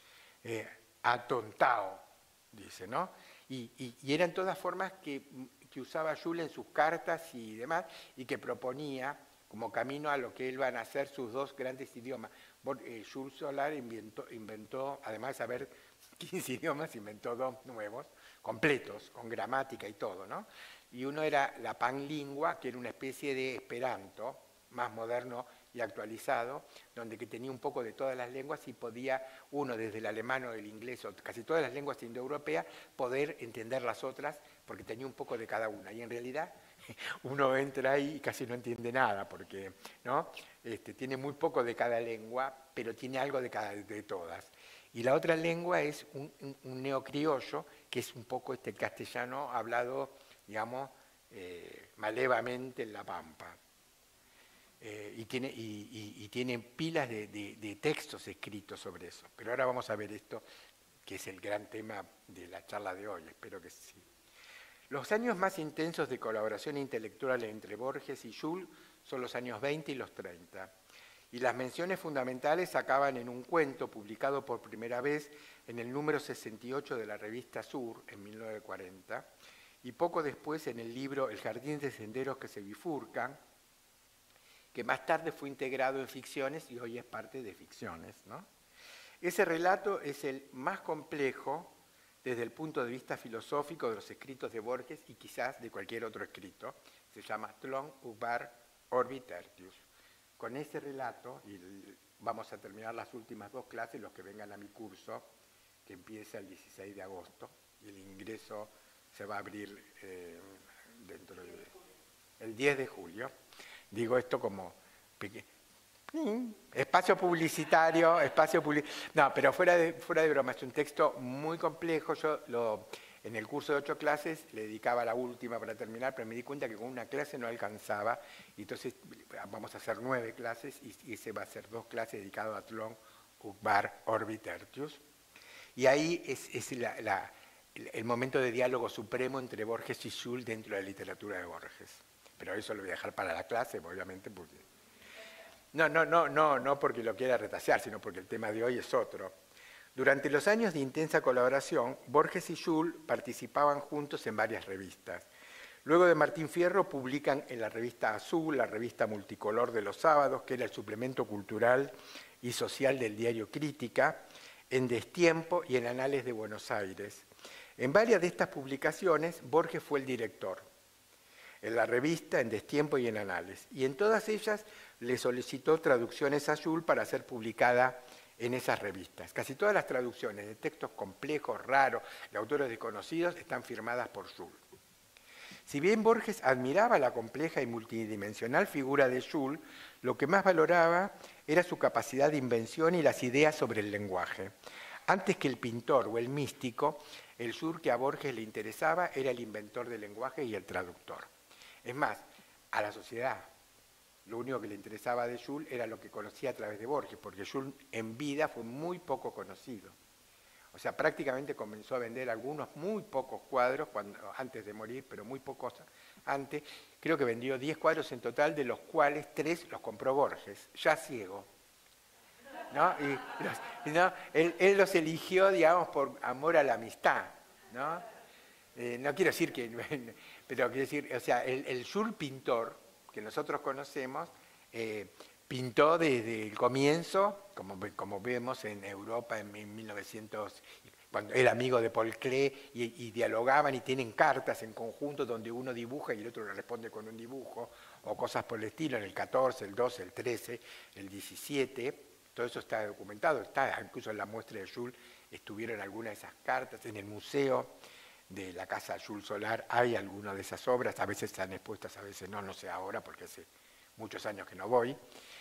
atontao, dice, ¿no? Y eran todas formas que usaba Jules en sus cartas y demás, y que proponía como camino a lo que él van a hacer sus dos grandes idiomas. Jules Solar inventó, además de saber 15 idiomas, inventó dos nuevos, completos, con gramática y todo, ¿no? Y uno era la panlingua, que era una especie de esperanto, más moderno y actualizado, donde que tenía un poco de todas las lenguas y podía uno, desde el alemán o el inglés, o casi todas las lenguas indoeuropeas, poder entender las otras, porque tenía un poco de cada una. Y en realidad uno entra ahí y casi no entiende nada, porque ¿no? Tiene muy poco de cada lengua, pero tiene algo de todas. Y la otra lengua es un neocriollo, que es un poco este castellano hablado, digamos, malevamente en la Pampa. Y tiene pilas de textos escritos sobre eso. Pero ahora vamos a ver esto, que es el gran tema de la charla de hoy, espero que sí. Los años más intensos de colaboración intelectual entre Borges y Jules son los años 20 y los 30. Y las menciones fundamentales acaban en un cuento publicado por primera vez en el número 68 de la revista Sur, en 1940, y poco después en el libro El jardín de senderos que se bifurcan, que más tarde fue integrado en ficciones y hoy es parte de ficciones, ¿no? Ese relato es el más complejo desde el punto de vista filosófico de los escritos de Borges y quizás de cualquier otro escrito. Se llama Tlön Uqbar Orbi Tertius. Con ese relato, y vamos a terminar las últimas dos clases, los que vengan a mi curso, que empieza el 16 de agosto, y el ingreso se va a abrir dentro del 10 de julio. Digo esto como espacio publicitario, no, pero fuera de broma, es un texto muy complejo. Yo en el curso de 8 clases le dedicaba la última para terminar, pero me di cuenta que con una clase no alcanzaba, y entonces vamos a hacer 9 clases, y ese va a ser 2 clases dedicadas a Tlön Uqbar Orbi Tertius. Y ahí es el momento de diálogo supremo entre Borges y Jules dentro de la literatura de Borges. Pero eso lo voy a dejar para la clase, obviamente, porque... No porque lo quiera retasear, sino porque el tema de hoy es otro. Durante los años de intensa colaboración, Borges y Jules participaban juntos en varias revistas. Luego de Martín Fierro publican en la revista Azul, la revista multicolor de los sábados, que era el suplemento cultural y social del diario Crítica, en Destiempo y en Anales de Buenos Aires. En varias de estas publicaciones, Borges fue el director. En la revista, en Destiempo y en Anales. Y en todas ellas le solicitó traducciones a Jules para ser publicada en esas revistas. Casi todas las traducciones de textos complejos, raros, de autores desconocidos, están firmadas por Jules. Si bien Borges admiraba la compleja y multidimensional figura de Jules, lo que más valoraba era su capacidad de invención y las ideas sobre el lenguaje. Antes que el pintor o el místico, el Jules que a Borges le interesaba era el inventor del lenguaje y el traductor. Es más, a la sociedad, lo único que le interesaba de Jules era lo que conocía a través de Borges, porque Jules en vida fue muy poco conocido. O sea, prácticamente comenzó a vender algunos muy pocos cuadros antes de morir, pero muy pocos antes. Creo que vendió 10 cuadros en total, de los cuales 3 los compró Borges, ya ciego. ¿No? Él los eligió, digamos, por amor a la amistad, ¿no? No quiero decir que... Pero quiero decir, o sea, el Jules pintor que nosotros conocemos, pintó desde el comienzo, como vemos en Europa en 1900, cuando era amigo de Paul Klee, y dialogaban y tienen cartas en conjunto donde uno dibuja y el otro le responde con un dibujo, o cosas por el estilo, en el 14, el 12, el 13, el 17, todo eso está documentado, está incluso en la muestra de Jules, estuvieron algunas de esas cartas en el museo de la casa Jules Solar, hay algunas de esas obras, a veces están expuestas, a veces no sé ahora porque hace muchos años que no voy,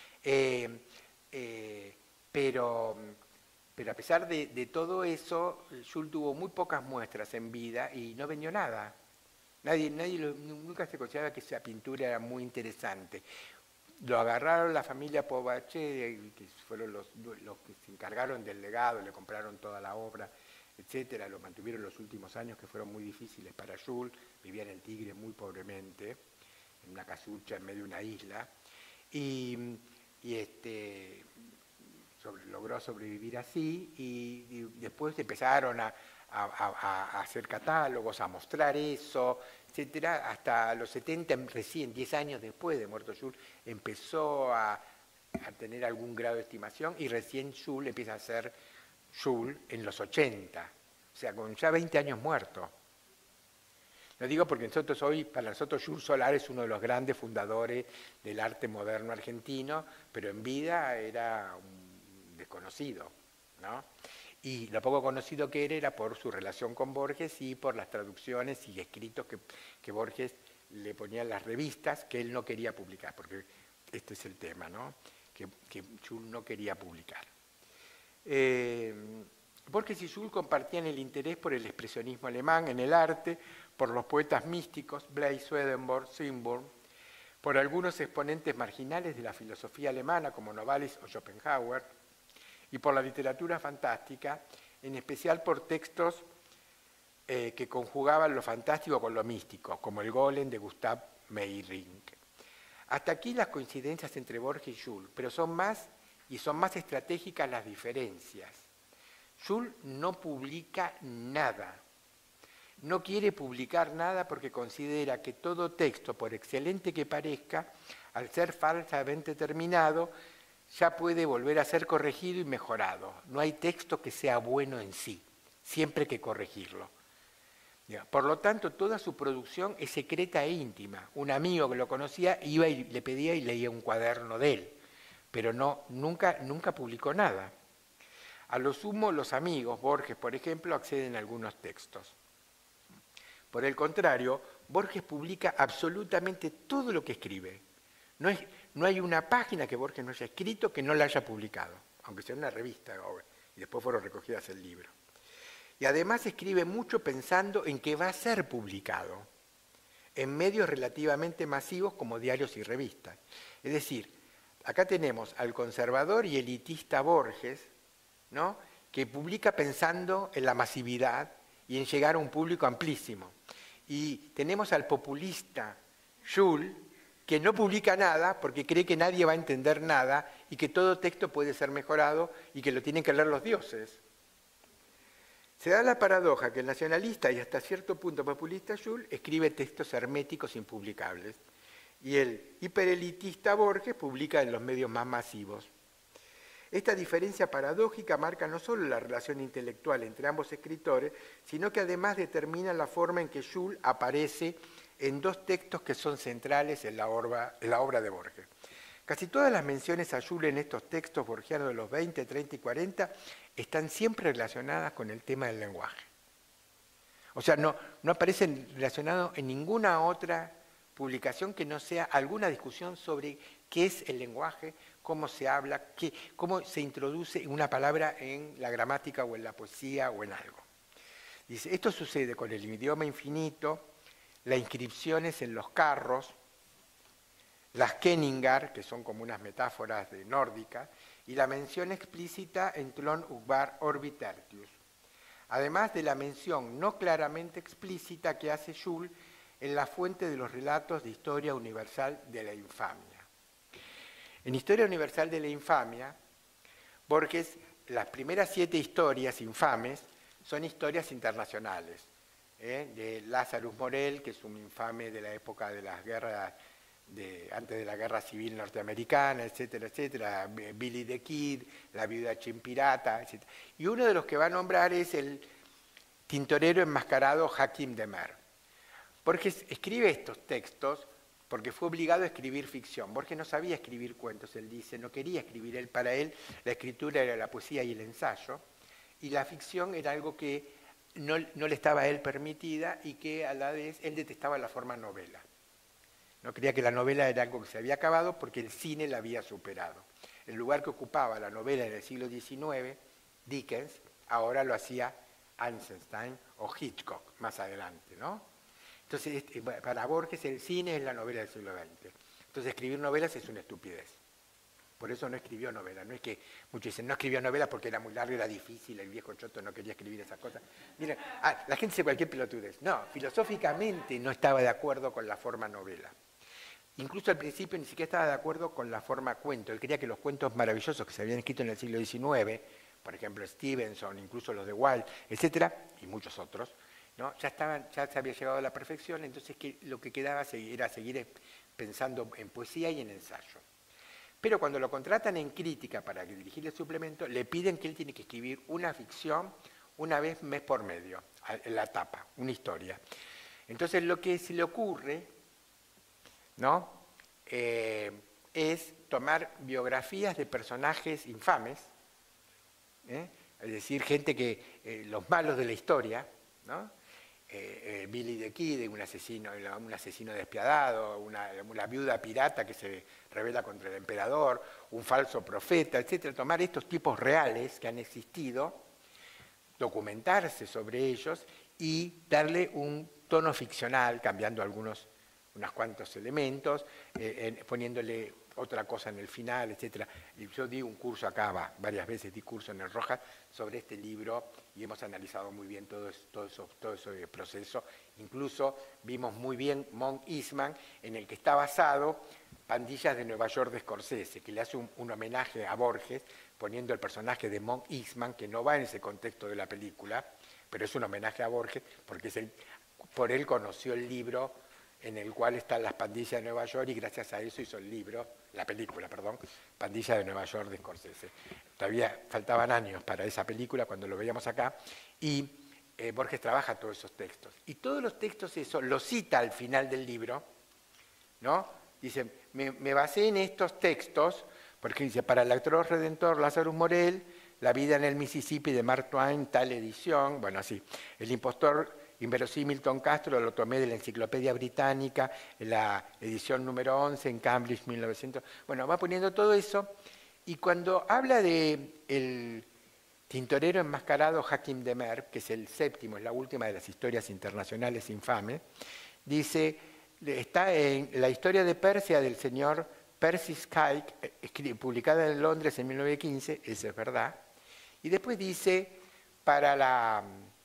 pero a pesar de todo eso, Jules tuvo muy pocas muestras en vida y no vendió nada. Nunca se consideraba que esa pintura era muy interesante. Lo agarraron la familia Povache, que fueron los que se encargaron del legado, le compraron toda la obra, etcétera, lo mantuvieron los últimos años, que fueron muy difíciles para Jules, vivía en el Tigre muy pobremente, en una casucha en medio de una isla, logró sobrevivir así y después empezaron a hacer catálogos, a mostrar eso, etcétera, hasta los 70, recién 10 años después de muerto Jules, empezó a tener algún grado de estimación y recién Jules empieza a ser Jules en los 80, o sea, con ya 20 años muerto. Lo digo porque para nosotros Jules Solar es uno de los grandes fundadores del arte moderno argentino, pero en vida era un desconocido, ¿no? Y lo poco conocido que era por su relación con Borges y por las traducciones y escritos que Borges le ponía en las revistas que él no quería publicar, porque este es el tema, ¿no? Que Jules no quería publicar. Borges y Jules compartían el interés por el expresionismo alemán en el arte, por los poetas místicos, Blei, Swedenborg, Swinburne, por algunos exponentes marginales de la filosofía alemana como Novalis o Schopenhauer, y por la literatura fantástica, en especial por textos que conjugaban lo fantástico con lo místico, como el Golem de Gustav Meyrink. Hasta aquí las coincidencias entre Borges y Jules, pero son más estratégicas las diferencias. Jules no publica nada. No quiere publicar nada porque considera que todo texto, por excelente que parezca, al ser falsamente terminado, ya puede volver a ser corregido y mejorado. No hay texto que sea bueno en sí, siempre hay que corregirlo. Por lo tanto, toda su producción es secreta e íntima. Un amigo que lo conocía iba y le pedía y leía un cuaderno de él, pero nunca publicó nada. A lo sumo, los amigos, Borges, por ejemplo, acceden a algunos textos. Por el contrario, Borges publica absolutamente todo lo que escribe. No hay una página que Borges no haya escrito que no la haya publicado, aunque sea una revista, y después fueron recogidas el libro. Y además escribe mucho pensando en que va a ser publicado en medios relativamente masivos como diarios y revistas. Es decir, acá tenemos al conservador y elitista Borges, ¿no?, que publica pensando en la masividad y en llegar a un público amplísimo. Y tenemos al populista Jules, que no publica nada porque cree que nadie va a entender nada y que todo texto puede ser mejorado y que lo tienen que leer los dioses. Se da la paradoja que el nacionalista y hasta cierto punto populista Jules escribe textos herméticos impublicables y el hiperelitista Borges publica en los medios más masivos. Esta diferencia paradójica marca no solo la relación intelectual entre ambos escritores, sino que además determina la forma en que Jules aparece en dos textos que son centrales en la obra de Borges. Casi todas las menciones a Jules en estos textos borgianos de los 20, 30 y 40 están siempre relacionadas con el tema del lenguaje. O sea, no aparecen relacionados en ninguna otra publicación que no sea alguna discusión sobre qué es el lenguaje, cómo se habla, cómo se introduce una palabra en la gramática o en la poesía o en algo. Dice, esto sucede con el idioma infinito, las inscripciones en los carros, las Kenningar, que son como unas metáforas de nórdicas, y la mención explícita en Tlön Uqbar Orbi Tertius. Además de la mención no claramente explícita que hace Jules en la fuente de los relatos de Historia Universal de la Infamia. En Historia Universal de la Infamia, Borges, las primeras 7 historias infames son historias internacionales, de Lazarus Morel, que es un infame de la época de las guerras, antes de la Guerra Civil Norteamericana, etcétera, etcétera, Billy the Kid, La viuda Chimpirata, etcétera. Y uno de los que va a nombrar es el tintorero enmascarado Hakim de Mer. Borges escribe estos textos porque fue obligado a escribir ficción. Borges no sabía escribir cuentos, él dice, no quería escribir él. Para él la escritura era la poesía y el ensayo, y la ficción era algo que no le estaba a él permitida y que a la vez él detestaba la forma novela. No creía que la novela era algo que se había acabado porque el cine la había superado. El lugar que ocupaba la novela en el siglo XIX, Dickens, ahora lo hacía Eisenstein o Hitchcock más adelante, ¿no? Entonces, para Borges el cine es la novela del siglo XX. Entonces, escribir novelas es una estupidez. Por eso no escribió novela. No es que muchos dicen, no escribió novela porque era muy largo, era difícil, el viejo choto no quería escribir esas cosas. Miren, la gente dice cualquier pelotudez. No, filosóficamente no estaba de acuerdo con la forma novela. Incluso al principio ni siquiera estaba de acuerdo con la forma cuento. Él quería que los cuentos maravillosos que se habían escrito en el siglo XIX, por ejemplo Stevenson, incluso los de Wilde, etcétera, y muchos otros, ¿no? Ya se había llegado a la perfección, entonces lo que quedaba era seguir pensando en poesía y en ensayo. Pero cuando lo contratan en crítica para dirigir el suplemento, le piden que él tiene que escribir una ficción una vez mes por medio, en la tapa, una historia. Entonces lo que se le ocurre, ¿no? Es tomar biografías de personajes infames, es decir, gente que, los malos de la historia, ¿no? Billy the Kid, un asesino despiadado, una viuda pirata que se rebela contra el emperador, un falso profeta, etc. Tomar estos tipos reales que han existido, documentarse sobre ellos y darle un tono ficcional, cambiando unos cuantos elementos, poniéndole otra cosa en el final, etc. Y yo di un curso acá, varias veces di curso en el Rojas sobre este libro y hemos analizado muy bien todo ese proceso. Incluso vimos muy bien Monk Eastman, en el que está basado Pandillas de Nueva York de Scorsese, que le hace un homenaje a Borges, poniendo el personaje de Monk Eastman, que no va en ese contexto de la película, pero es un homenaje a Borges, porque por él conoció el libro en el cual están las pandillas de Nueva York y gracias a eso hizo la película, Pandillas de Nueva York de Scorsese. Todavía faltaban años para esa película cuando lo veíamos acá y Borges trabaja todos esos textos. Y todos los textos eso lo cita al final del libro, ¿no? Dice, me basé en estos textos, porque dice, para el actor redentor Lázaro Morel, La vida en el Mississippi de Mark Twain, tal edición, bueno, así, El impostor inverosímil Tom Castro lo tomé de la Enciclopedia Británica, en la edición número 11, en Cambridge, 1900. Bueno, va poniendo todo eso, y cuando habla de el tintorero enmascarado Hakim de Mer, que es el séptimo, es la última de las historias internacionales infames, dice, está en la historia de Persia del señor Percy Skyke, publicada en Londres en 1915, eso es verdad, y después dice, para la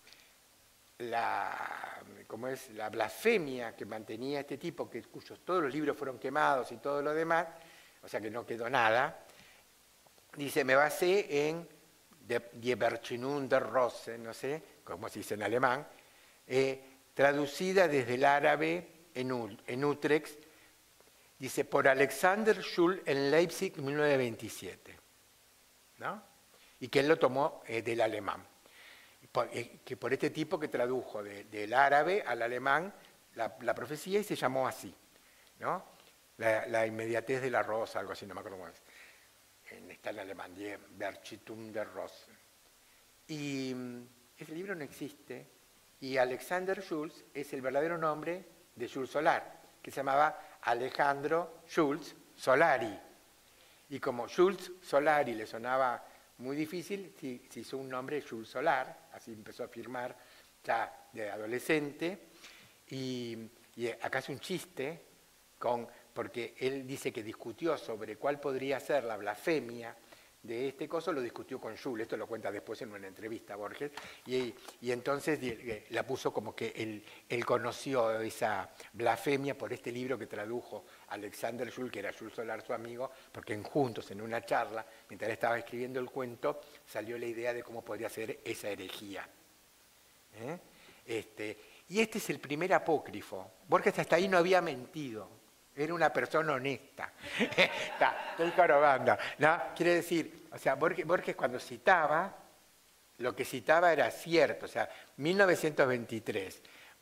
blasfemia que mantenía este tipo, cuyos todos los libros fueron quemados y todo lo demás, o sea que no quedó nada, dice, me basé en Die Berechnung der Rose, no sé, como se dice en alemán, traducida desde el árabe en Utrecht, dice, por Alexander Schul en Leipzig, 1927, ¿no? Y que él lo tomó del alemán. Que por este tipo que tradujo del árabe al alemán la profecía y se llamó así, ¿no? La inmediatez de la rosa, algo así, no me acuerdo cómo es. Está en alemán, Die Berechnung der Rose. Y ese libro no existe, y Alexander Schulz es el verdadero nombre de Jules Solar, que se llamaba Alejandro Schulz Solari. Y como Schulz Solari le sonaba muy difícil, se hizo un nombre Jules Solar, así empezó a firmar ya de adolescente, y acá hace un chiste, porque él dice que discutió sobre cuál podría ser la blasfemia de este coso, lo discutió con Jules, esto lo cuenta después en una entrevista Borges, y entonces la puso como que él conoció esa blasfemia por este libro que tradujo Alexander Schul, que era Jules Solar su amigo, porque juntos en una charla, mientras él estaba escribiendo el cuento, salió la idea de cómo podría ser esa herejía. Y este es el primer apócrifo. Borges hasta ahí no había mentido. Era una persona honesta. Estoy carogando, ¿no? Quiere decir, o sea, Borges cuando citaba, lo que citaba era cierto. O sea, 1923,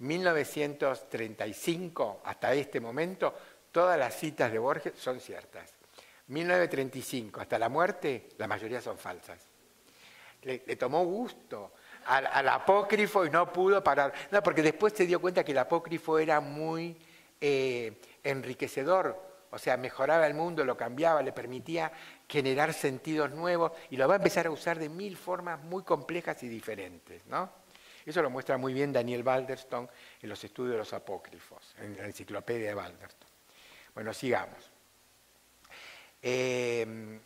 1935, hasta este momento, todas las citas de Borges son ciertas. 1935, hasta la muerte, la mayoría son falsas. Le tomó gusto al apócrifo y no pudo parar. No, porque después se dio cuenta que el apócrifo era muy enriquecedor, o sea, mejoraba el mundo, lo cambiaba, le permitía generar sentidos nuevos y lo va a empezar a usar de 1000 formas muy complejas y diferentes, ¿no? Eso lo muestra muy bien Daniel Balderston en los estudios de los apócrifos, en la enciclopedia de Balderston. Bueno, sigamos. En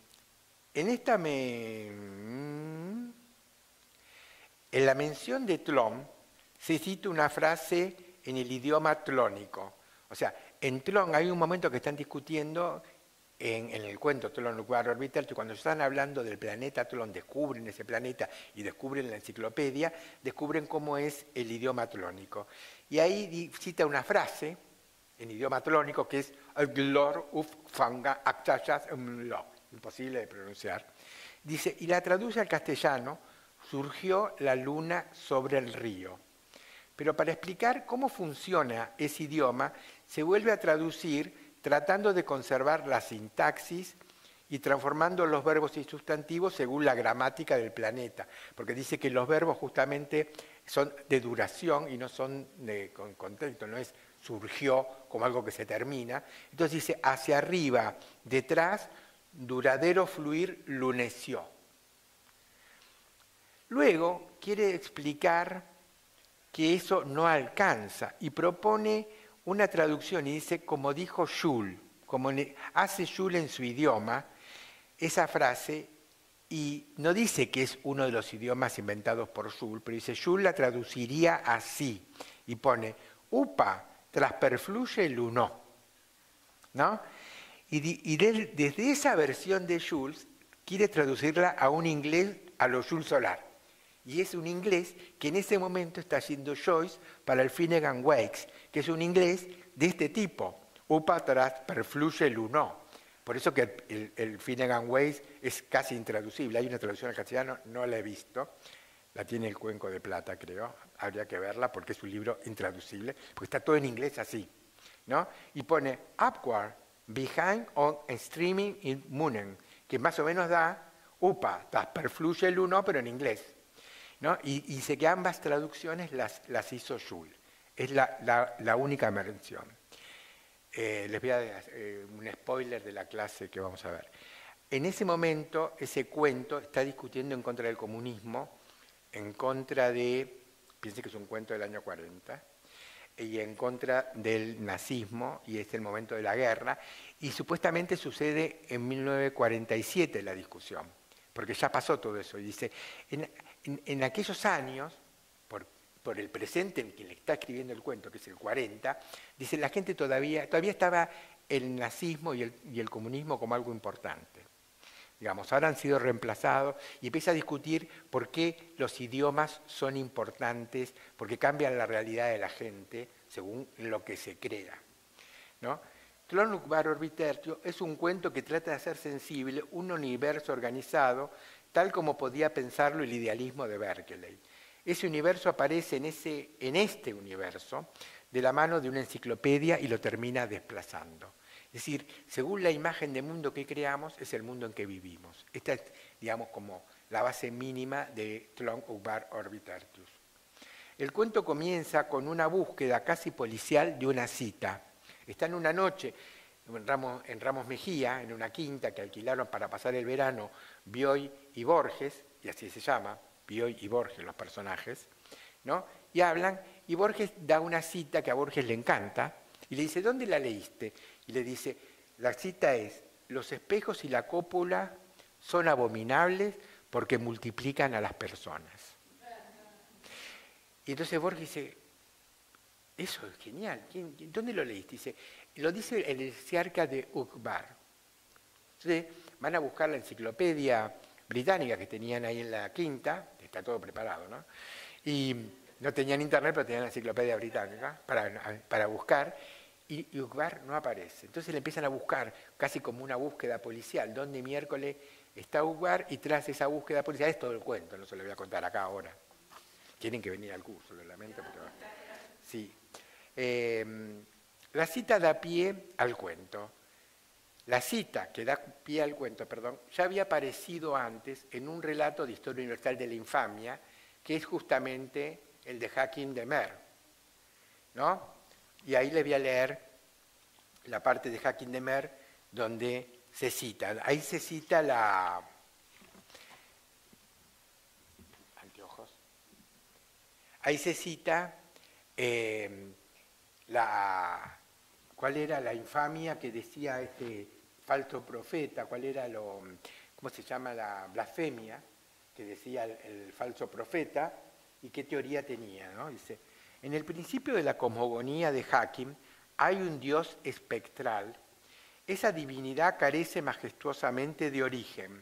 la mención de Tlön se cita una frase en el idioma tlónico. O sea, en Tlön hay un momento que están discutiendo en el cuento Tlön Uqbar Orbitertius, cuando están hablando del planeta Tlön, descubren ese planeta y descubren la enciclopedia, descubren cómo es el idioma tlónico. Y ahí cita una frase en idioma tlónico que es Glor uf fanga actachas lo, imposible de pronunciar. Dice, y la traduce al castellano, surgió la luna sobre el río. Pero para explicar cómo funciona ese idioma, se vuelve a traducir tratando de conservar la sintaxis y transformando los verbos y sustantivos según la gramática del planeta, porque dice que los verbos justamente son de duración y no son de contexto, no es surgió como algo que se termina. Entonces dice, hacia arriba, detrás, duradero fluir luneció. Luego quiere explicar que eso no alcanza y propone una traducción y dice, como dijo Jules, como hace Jules en su idioma, esa frase, y no dice que es uno de los idiomas inventados por Jules, pero dice, Jules la traduciría así, y pone, upa, trasperfluye luno, ¿no? Y desde esa versión de Jules, quiere traducirla a un inglés a lo Jules Solar. Y es un inglés que en ese momento está haciendo Joyce para el Finnegan Wakes, que es un inglés de este tipo, upa tras perfluye luno. Por eso que el Finnegan Wakes es casi intraducible. Hay una traducción al castellano, no la he visto, la tiene el Cuenco de Plata, creo, habría que verla porque es un libro intraducible, porque está todo en inglés así, ¿no? Y pone upward, behind on streaming in moonen, que más o menos da upa, tras perfluye luno, pero en inglés. ¿No? Y sé que ambas traducciones las hizo Jules. Es la única mención. Les voy a dar un spoiler de la clase que vamos a ver. En ese momento, ese cuento está discutiendo en contra del comunismo, en contra de, piense que es un cuento del año 40, y en contra del nazismo, y es el momento de la guerra, y supuestamente sucede en 1947 la discusión, porque ya pasó todo eso. Y dice, en aquellos años, por el presente en quien le está escribiendo el cuento, que es el 40, dice, la gente todavía estaba el nazismo y el comunismo como algo importante. Digamos, ahora han sido reemplazados y empieza a discutir por qué los idiomas son importantes, porque cambian la realidad de la gente según lo que se crea, ¿no? Tlön Uqbar Orbitertius es un cuento que trata de hacer sensible un universo organizado tal como podía pensarlo el idealismo de Berkeley. Ese universo aparece en este universo de la mano de una enciclopedia y lo termina desplazando. Es decir, según la imagen de mundo que creamos, es el mundo en que vivimos. Esta es, digamos, como la base mínima de Tlön Uqbar Orbitertius. El cuento comienza con una búsqueda casi policial de una cita. Están una noche en Ramos Mejía, en una quinta que alquilaron para pasar el verano Bioy y Borges, y así se llama, Bioy y Borges los personajes, ¿no? Y hablan, y Borges da una cita que a Borges le encanta, y le dice, ¿dónde la leíste? Y le dice, la cita es, los espejos y la cópula son abominables porque multiplican a las personas. Y entonces Borges dice, eso es genial, ¿dónde lo leíste? Dice, lo dice el Siarca de Uqbar. Entonces van a buscar la enciclopedia británica que tenían ahí en la quinta, está todo preparado, ¿no? Y no tenían internet, pero tenían la enciclopedia británica para buscar, y Uqbar no aparece. Entonces le empiezan a buscar, casi como una búsqueda policial, ¿dónde miércoles está Uqbar? Y tras esa búsqueda policial es todo el cuento, no se lo voy a contar acá ahora. Tienen que venir al curso, lo lamento, pero sí. La cita da pie al cuento. La cita que da pie al cuento, perdón, ya había aparecido antes en un relato de Historia Universal de la Infamia, que es justamente el de Hakim de Mer, ¿no? Y ahí les voy a leer la parte de Hakim de Mer donde se cita. Ahí se cita la... Anteojos. Ahí se cita ¿cuál era la infamia que decía este falso profeta? ¿Cuál era cómo se llama la blasfemia que decía el falso profeta? ¿Y qué teoría tenía, ¿no? Dice, en el principio de la cosmogonía de Hakim hay un Dios espectral, esa divinidad carece majestuosamente de origen,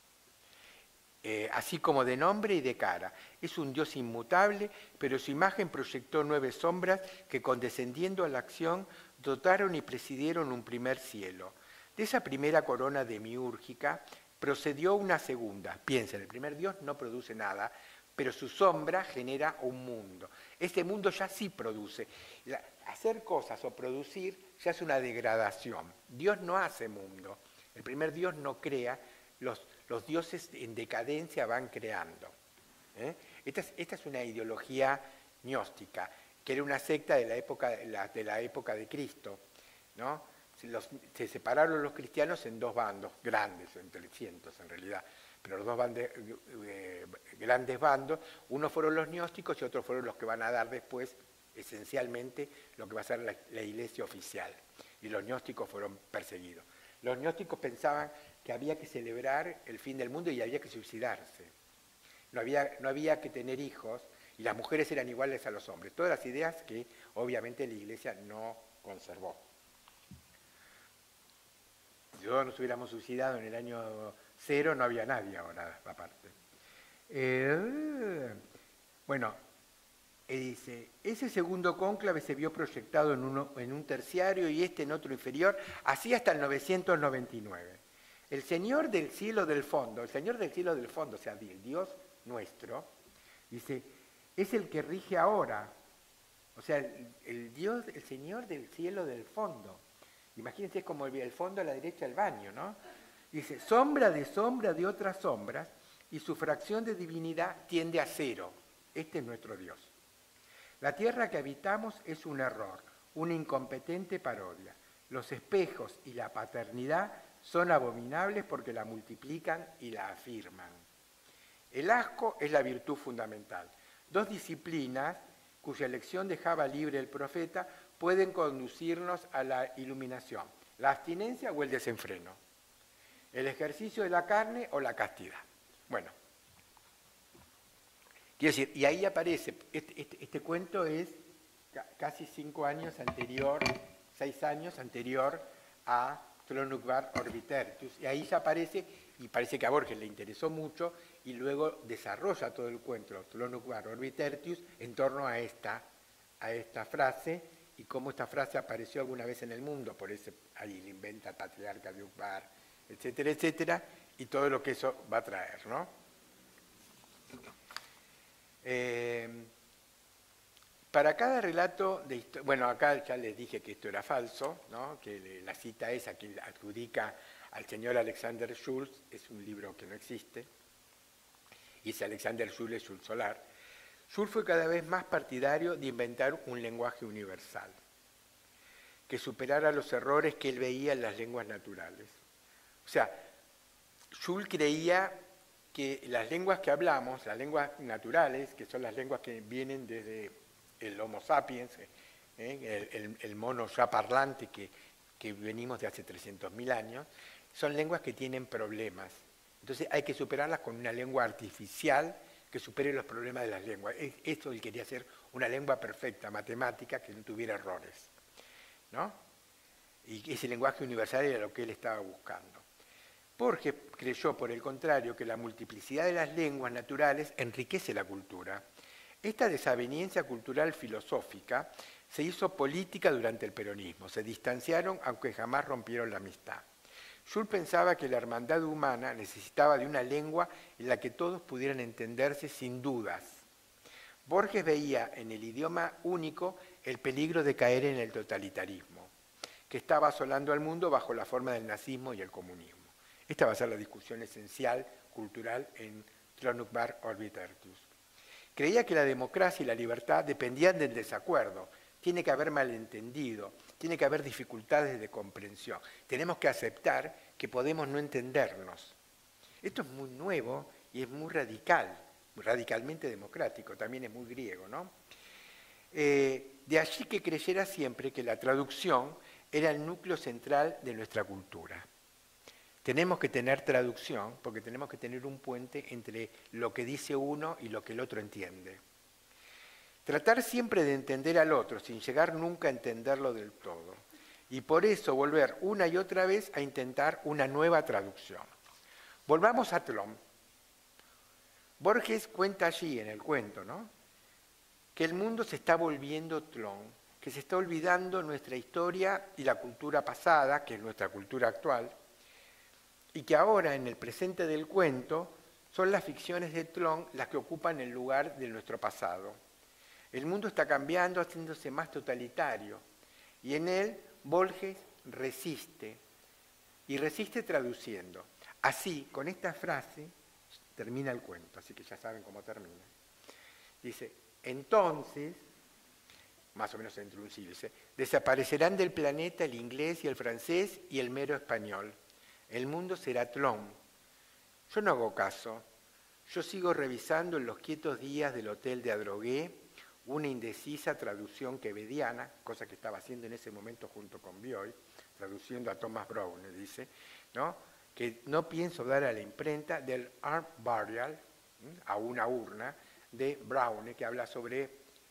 así como de nombre y de cara. Es un Dios inmutable, pero su imagen proyectó 9 sombras que, condescendiendo a la acción, dotaron y presidieron un primer cielo. De esa primera corona demiúrgica procedió una segunda. Piensen, el primer Dios no produce nada, pero su sombra genera un mundo. Este mundo ya sí produce. Hacer cosas o producir ya es una degradación. Dios no hace mundo. El primer Dios no crea, los dioses en decadencia van creando. Esta es una ideología gnóstica, que era una secta de la época de Cristo, ¿no? Se separaron los cristianos en 2 bandos, grandes, entre cientos en realidad, pero los 2 grandes bandos, unos fueron los gnósticos y otros fueron los que van a dar después, esencialmente, lo que va a ser la iglesia oficial. Y los gnósticos fueron perseguidos. Los gnósticos pensaban que había que celebrar el fin del mundo y había que suicidarse. No había que tener hijos y las mujeres eran iguales a los hombres. Todas las ideas que obviamente la iglesia no conservó. Si todos nos hubiéramos suicidado en el año 0, no había nadie ahora aparte. Bueno, dice, ese segundo cónclave se vio proyectado en un terciario y este en otro inferior, así hasta el 999. El Señor del cielo del fondo, o sea, el Dios nuestro, dice, es el que rige ahora. O sea, el Señor del cielo del fondo. Imagínense como el fondo a la derecha del baño, ¿no? Dice, sombra de otras sombras, y su fracción de divinidad tiende a 0. Este es nuestro Dios. La tierra que habitamos es un error, una incompetente parodia. Los espejos y la paternidad son abominables porque la multiplican y la afirman. El asco es la virtud fundamental. 2 disciplinas cuya elección dejaba libre el profeta pueden conducirnos a la iluminación, la abstinencia o el desenfreno, el ejercicio de la carne o la castidad. Bueno, quiero decir, y ahí aparece, este cuento es casi 6 años anterior a Thlonukvar Orbitertius, y ahí ya aparece, y parece que a Borges le interesó mucho, y luego desarrolla todo el cuento Thlonukvar Orbitertius en torno a esta frase, y cómo esta frase apareció alguna vez en el mundo, por eso ahí le inventa patriarca de Ukvar, etcétera, etcétera, y todo lo que eso va a traer, ¿no? Para cada relato de historia, bueno, acá ya les dije que esto era falso, ¿no? Que la cita esa que adjudica al señor Alexander Schulz es un libro que no existe, y ese Alexander Schulz es Schulz Solar. Schulz fue cada vez más partidario de inventar un lenguaje universal, que superara los errores que él veía en las lenguas naturales. O sea, Schulz creía que las lenguas que hablamos, las lenguas naturales, que son las lenguas que vienen desde el Homo sapiens, el mono ya parlante que venimos de hace 300.000 años, son lenguas que tienen problemas. Entonces hay que superarlas con una lengua artificial que supere los problemas de las lenguas. Esto él quería hacer una lengua perfecta, matemática, que no tuviera errores, ¿no? Y ese lenguaje universal era lo que él estaba buscando. Borges creyó, por el contrario, que la multiplicidad de las lenguas naturales enriquece la cultura. Esta desaveniencia cultural filosófica se hizo política durante el peronismo. Se distanciaron, aunque jamás rompieron la amistad. Schulz pensaba que la hermandad humana necesitaba de una lengua en la que todos pudieran entenderse sin dudas. Borges veía en el idioma único el peligro de caer en el totalitarismo, que estaba asolando al mundo bajo la forma del nazismo y el comunismo. Esta va a ser la discusión esencial, cultural, en Thlonukvar Orbitertius. Creía que la democracia y la libertad dependían del desacuerdo. Tiene que haber malentendido, tiene que haber dificultades de comprensión. Tenemos que aceptar que podemos no entendernos. Esto es muy nuevo y es muy radical, radicalmente democrático, también es muy griego, ¿no? De allí que creyera siempre que la traducción era el núcleo central de nuestra cultura. Tenemos que tener traducción porque tenemos que tener un puente entre lo que dice uno y lo que el otro entiende. Tratar siempre de entender al otro, sin llegar nunca a entenderlo del todo. Y por eso volver una y otra vez a intentar una nueva traducción. Volvamos a Tlön. Borges cuenta allí en el cuento, ¿no?, que el mundo se está volviendo Tlön, que se está olvidando nuestra historia y la cultura pasada, que es nuestra cultura actual, y que ahora, en el presente del cuento, son las ficciones de Tlön las que ocupan el lugar de nuestro pasado. El mundo está cambiando, haciéndose más totalitario, y en él Borges resiste, y resiste traduciendo. Así, con esta frase, termina el cuento, así que ya saben cómo termina. Dice, entonces, más o menos entre un siglo, dice, desaparecerán del planeta el inglés y el francés y el mero español. El mundo será Tlön. Yo no hago caso. Yo sigo revisando en los quietos días del hotel de Adrogué una indecisa traducción quevediana, cosa que estaba haciendo en ese momento junto con Bioy, traduciendo a Thomas Browne, dice, ¿no?, que no pienso dar a la imprenta del Art Burial, a una urna, de Browne, que habla sobre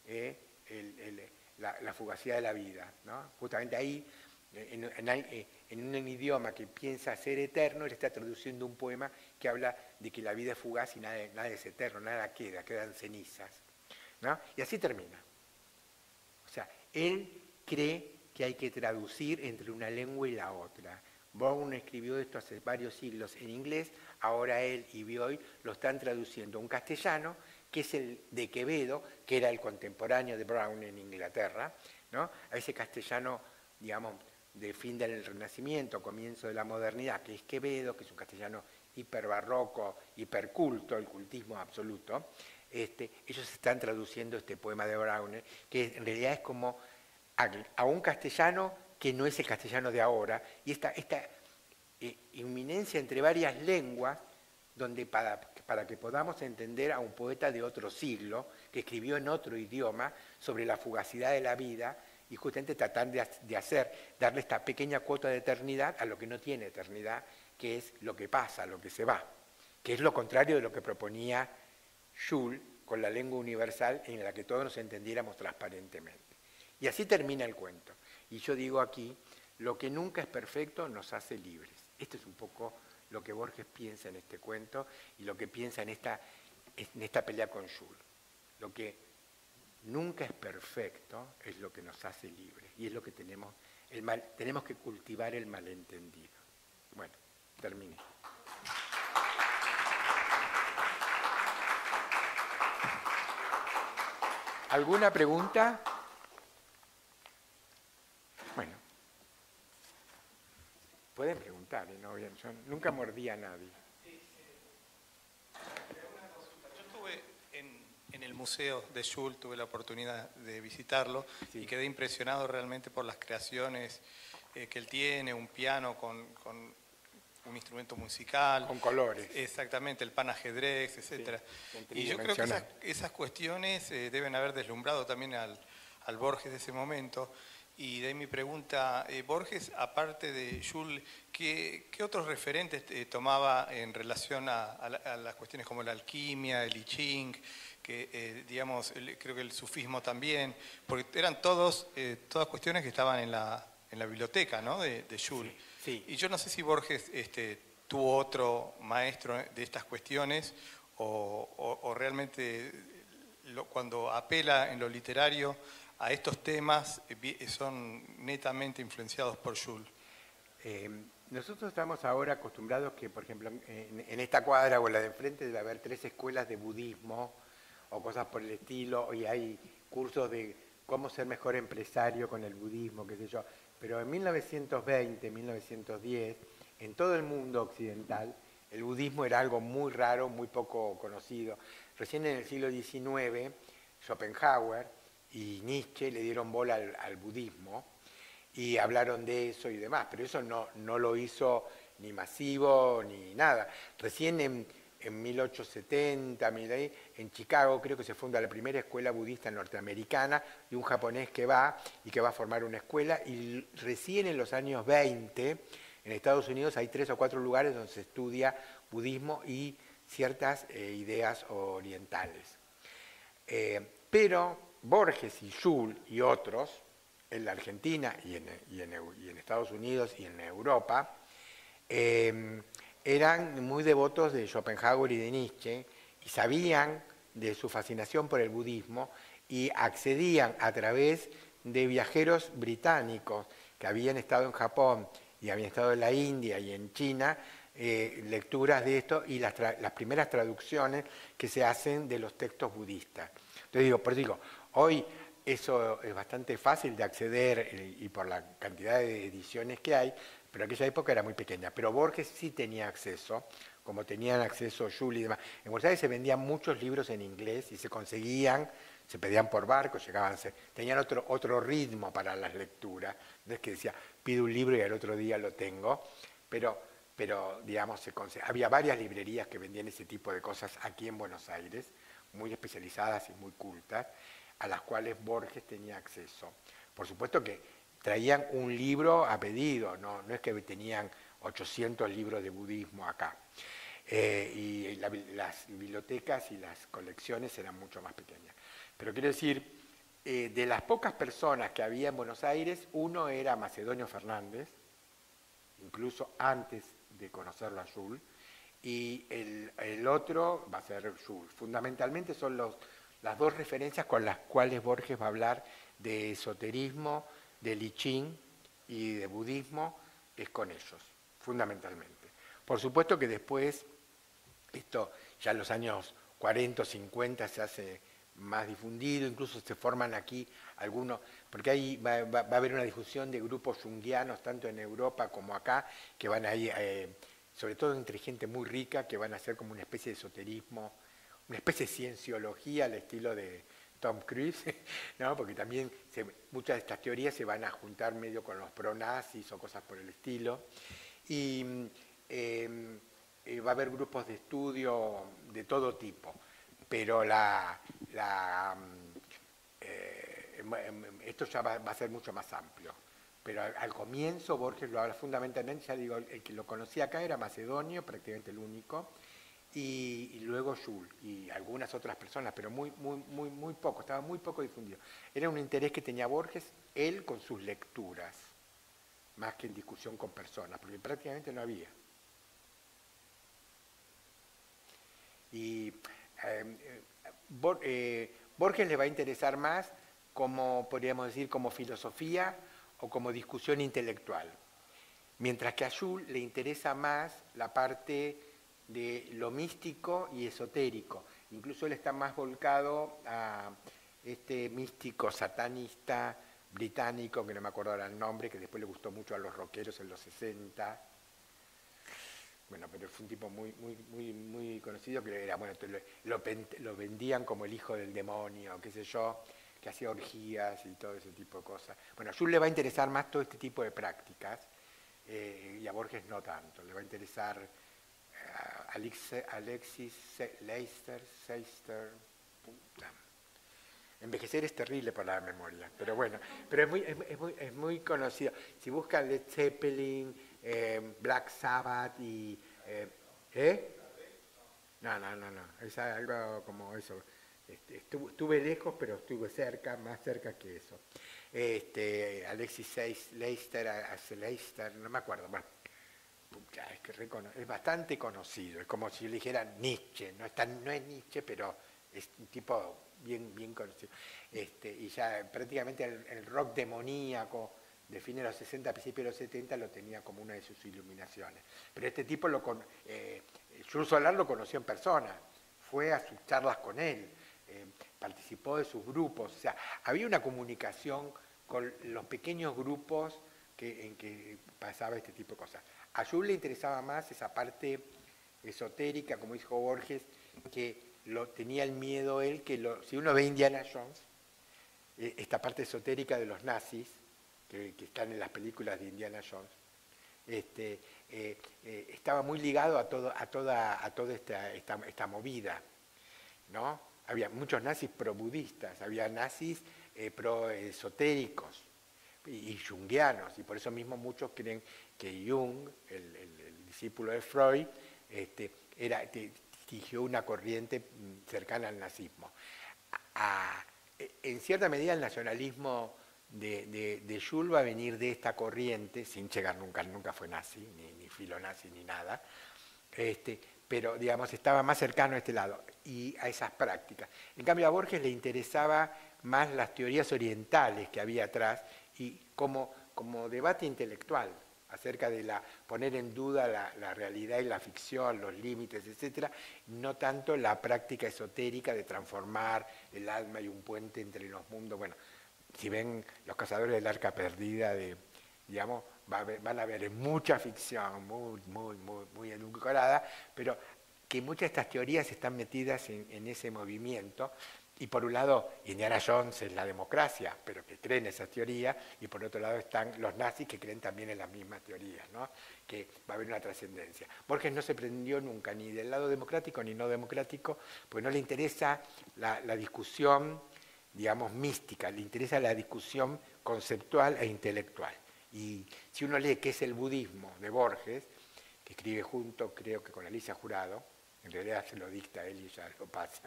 la fugacidad de la vida, ¿no? Justamente ahí, en un idioma que piensa ser eterno, él está traduciendo un poema que habla de que la vida es fugaz y nada es eterno, nada queda, quedan cenizas, ¿no? Y así termina. O sea, él cree que hay que traducir entre una lengua y la otra. Browne escribió esto hace varios siglos en inglés, ahora él y Bioy lo están traduciendo a un castellano, que es el de Quevedo, que era el contemporáneo de Browne en Inglaterra, ¿no?, a ese castellano, digamos, de fin del Renacimiento, comienzo de la modernidad, que es Quevedo, que es un castellano hiperbarroco, hiperculto, el cultismo absoluto. Ellos están traduciendo este poema de Browne, que en realidad es como a un castellano que no es el castellano de ahora, y esta inminencia entre varias lenguas, donde para que podamos entender a un poeta de otro siglo, que escribió en otro idioma sobre la fugacidad de la vida, y justamente tratar de darle esta pequeña cuota de eternidad a lo que no tiene eternidad, que es lo que pasa, lo que se va, que es lo contrario de lo que proponía Jules con la lengua universal en la que todos nos entendiéramos transparentemente. Y así termina el cuento. Y yo digo aquí, lo que nunca es perfecto nos hace libres. Esto es un poco lo que Borges piensa en este cuento y lo que piensa en esta pelea con Jules. Lo que nunca es perfecto es lo que nos hace libres y es lo que tenemos que cultivar el malentendido. Bueno, terminé. ¿Alguna pregunta? Bueno, pueden preguntar, ¿no? Yo nunca mordí a nadie. Yo estuve en el museo de Jules, tuve la oportunidad de visitarlo, sí, y quedé impresionado realmente por las creaciones que él tiene, un piano con un instrumento musical. Con colores. Exactamente, el pan ajedrez, etc. Sí, y yo creo que esas cuestiones deben haber deslumbrado también al Borges de ese momento. Y de ahí mi pregunta, Borges, aparte de Jules, ¿qué otros referentes tomaba en relación a las cuestiones como la alquimia, el I Ching, que digamos, creo que el sufismo también, porque eran todas cuestiones que estaban en la biblioteca, ¿no?, de Jules. Sí, sí. Y yo no sé si Borges tuvo otro maestro de estas cuestiones o realmente cuando apela en lo literario a estos temas son netamente influenciados por Jules. Nosotros estamos ahora acostumbrados que, por ejemplo, en esta cuadra o la de enfrente debe haber 3 escuelas de budismo o cosas por el estilo, y hay cursos de cómo ser mejor empresario con el budismo, qué sé yo. Pero en 1920, 1910, en todo el mundo occidental, el budismo era algo muy raro, muy poco conocido. Recién en el siglo XIX, Schopenhauer y Nietzsche le dieron bola al budismo y hablaron de eso y demás, pero eso no lo hizo ni masivo ni nada. Recién en 1870, en Chicago, creo que se funda la primera escuela budista norteamericana, de un japonés que va a formar una escuela, y recién en los años 20, en Estados Unidos hay 3 o 4 lugares donde se estudia budismo y ciertas ideas orientales. Pero Borges y Jules y otros, en la Argentina y en Estados Unidos y en Europa, eran muy devotos de Schopenhauer y de Nietzsche y sabían de su fascinación por el budismo y accedían a través de viajeros británicos que habían estado en Japón y habían estado en la India y en China, lecturas de esto y las primeras traducciones que se hacen de los textos budistas. Entonces digo, hoy eso es bastante fácil de acceder y por la cantidad de ediciones que hay, pero en aquella época era muy pequeña. Pero Borges sí tenía acceso, como tenían acceso Jules y demás. En Buenos Aires se vendían muchos libros en inglés y se conseguían, se pedían por barco, tenían otro ritmo para las lecturas. No es que decía, pido un libro y al otro día lo tengo, pero digamos, había varias librerías que vendían ese tipo de cosas aquí en Buenos Aires, muy especializadas y muy cultas, a las cuales Borges tenía acceso. Por supuesto que traían un libro a pedido, no es que tenían 800 libros de budismo acá. Y las bibliotecas y las colecciones eran mucho más pequeñas. Pero quiero decir, de las pocas personas que había en Buenos Aires, uno era Macedonio Fernández, incluso antes de conocerlo a Jules, y el otro va a ser Jules. Fundamentalmente son las dos referencias con las cuales Borges va a hablar de esoterismo, de I Ching y de budismo, es con ellos, fundamentalmente. Por supuesto que después, esto ya en los años 40 o 50 se hace más difundido, incluso se forman aquí algunos, porque ahí va a haber una difusión de grupos junguianos, tanto en Europa como acá, que van a ir, sobre todo entre gente muy rica, que van a hacer como una especie de esoterismo, una especie de cienciología al estilo de Tom Cruise, ¿no? Porque también muchas de estas teorías se van a juntar medio con los pronazis o cosas por el estilo. Y va a haber grupos de estudio de todo tipo, pero esto ya va a ser mucho más amplio. Pero al comienzo Borges lo habla fundamentalmente, ya digo, el que lo conocía acá era Macedonio, prácticamente el único, y luego Jules y algunas otras personas, pero muy poco, estaba muy poco difundido. Era un interés que tenía Borges, él con sus lecturas, más que en discusión con personas, porque prácticamente no había. Y Borges le va a interesar más como, podríamos decir, como filosofía o como discusión intelectual, mientras que a Jules le interesa más la parte de lo místico y esotérico. Incluso él está más volcado a este místico satanista británico, que no me acuerdo ahora el nombre, que después le gustó mucho a los rockeros en los 60. Bueno, pero fue un tipo muy conocido, que era, bueno, lo vendían como el hijo del demonio, qué sé yo, que hacía orgías y todo ese tipo de cosas. Bueno, a Jules le va a interesar más todo este tipo de prácticas, y a Borges no tanto. Le va a interesar Alexis Seister. Envejecer es terrible para la memoria, pero bueno, pero es muy conocido. Si buscan Led Zeppelin, Black Sabbath y... No, es algo como eso. Estuve lejos, pero estuve cerca, más cerca que eso. Alexis Leister, no me acuerdo, bueno, es bastante conocido, es como si le dijeran Nietzsche, no es Nietzsche, pero es un tipo bien conocido. Y ya prácticamente el rock demoníaco de fines de los 60, principios de los 70, lo tenía como una de sus iluminaciones. Pero este tipo, Jules Solar lo conoció en persona, fue a sus charlas con él, participó de sus grupos, o sea, había una comunicación con los pequeños grupos en que pasaba este tipo de cosas. A Jules le interesaba más esa parte esotérica, como dijo Borges, que tenía el miedo él, si uno ve Indiana Jones, esta parte esotérica de los nazis, que están en las películas de Indiana Jones, estaba muy ligado a toda esta movida, ¿no? Había muchos nazis pro-budistas, había nazis pro-esotéricos y junguianos, y por eso mismo muchos creen que Jung, el discípulo de Freud, dirigió una corriente cercana al nazismo. en cierta medida el nacionalismo de Jules va a venir de esta corriente, sin llegar nunca fue nazi, ni filonazi, ni nada, pero digamos estaba más cercano a este lado y a esas prácticas. En cambio a Borges le interesaba más las teorías orientales que había atrás y como debate intelectual acerca de poner en duda la realidad y la ficción, los límites, etcétera, no tanto la práctica esotérica de transformar el alma y un puente entre los mundos. Bueno, si ven Los cazadores del arca perdida, digamos, van a ver mucha ficción, muy edulcorada, pero que muchas de estas teorías están metidas en ese movimiento. Y por un lado, Indiana Jones es la democracia, pero que cree en esa teoría, y por otro lado están los nazis que creen también en las mismas teorías, ¿no? Que va a haber una trascendencia. Borges no se prendió nunca ni del lado democrático ni no democrático, pues no le interesa la discusión, digamos, mística, le interesa la discusión conceptual e intelectual. Y si uno lee qué es el budismo de Borges, que escribe junto, creo que con Alicia Jurado, en realidad se lo dicta él y ya lo pasa,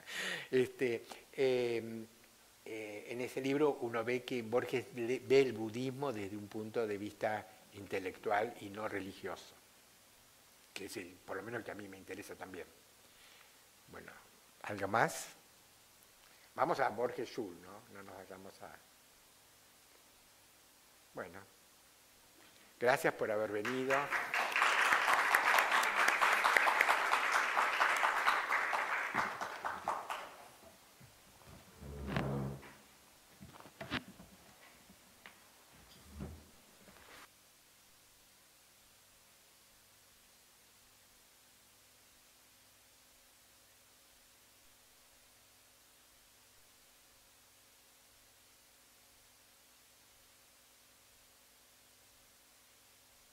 en ese libro uno ve que Borges ve el budismo desde un punto de vista intelectual y no religioso, que es por lo menos el que a mí me interesa también. Bueno, ¿algo más? Vamos a Borges Jules, ¿no? No nos vayamos a... Bueno, gracias por haber venido.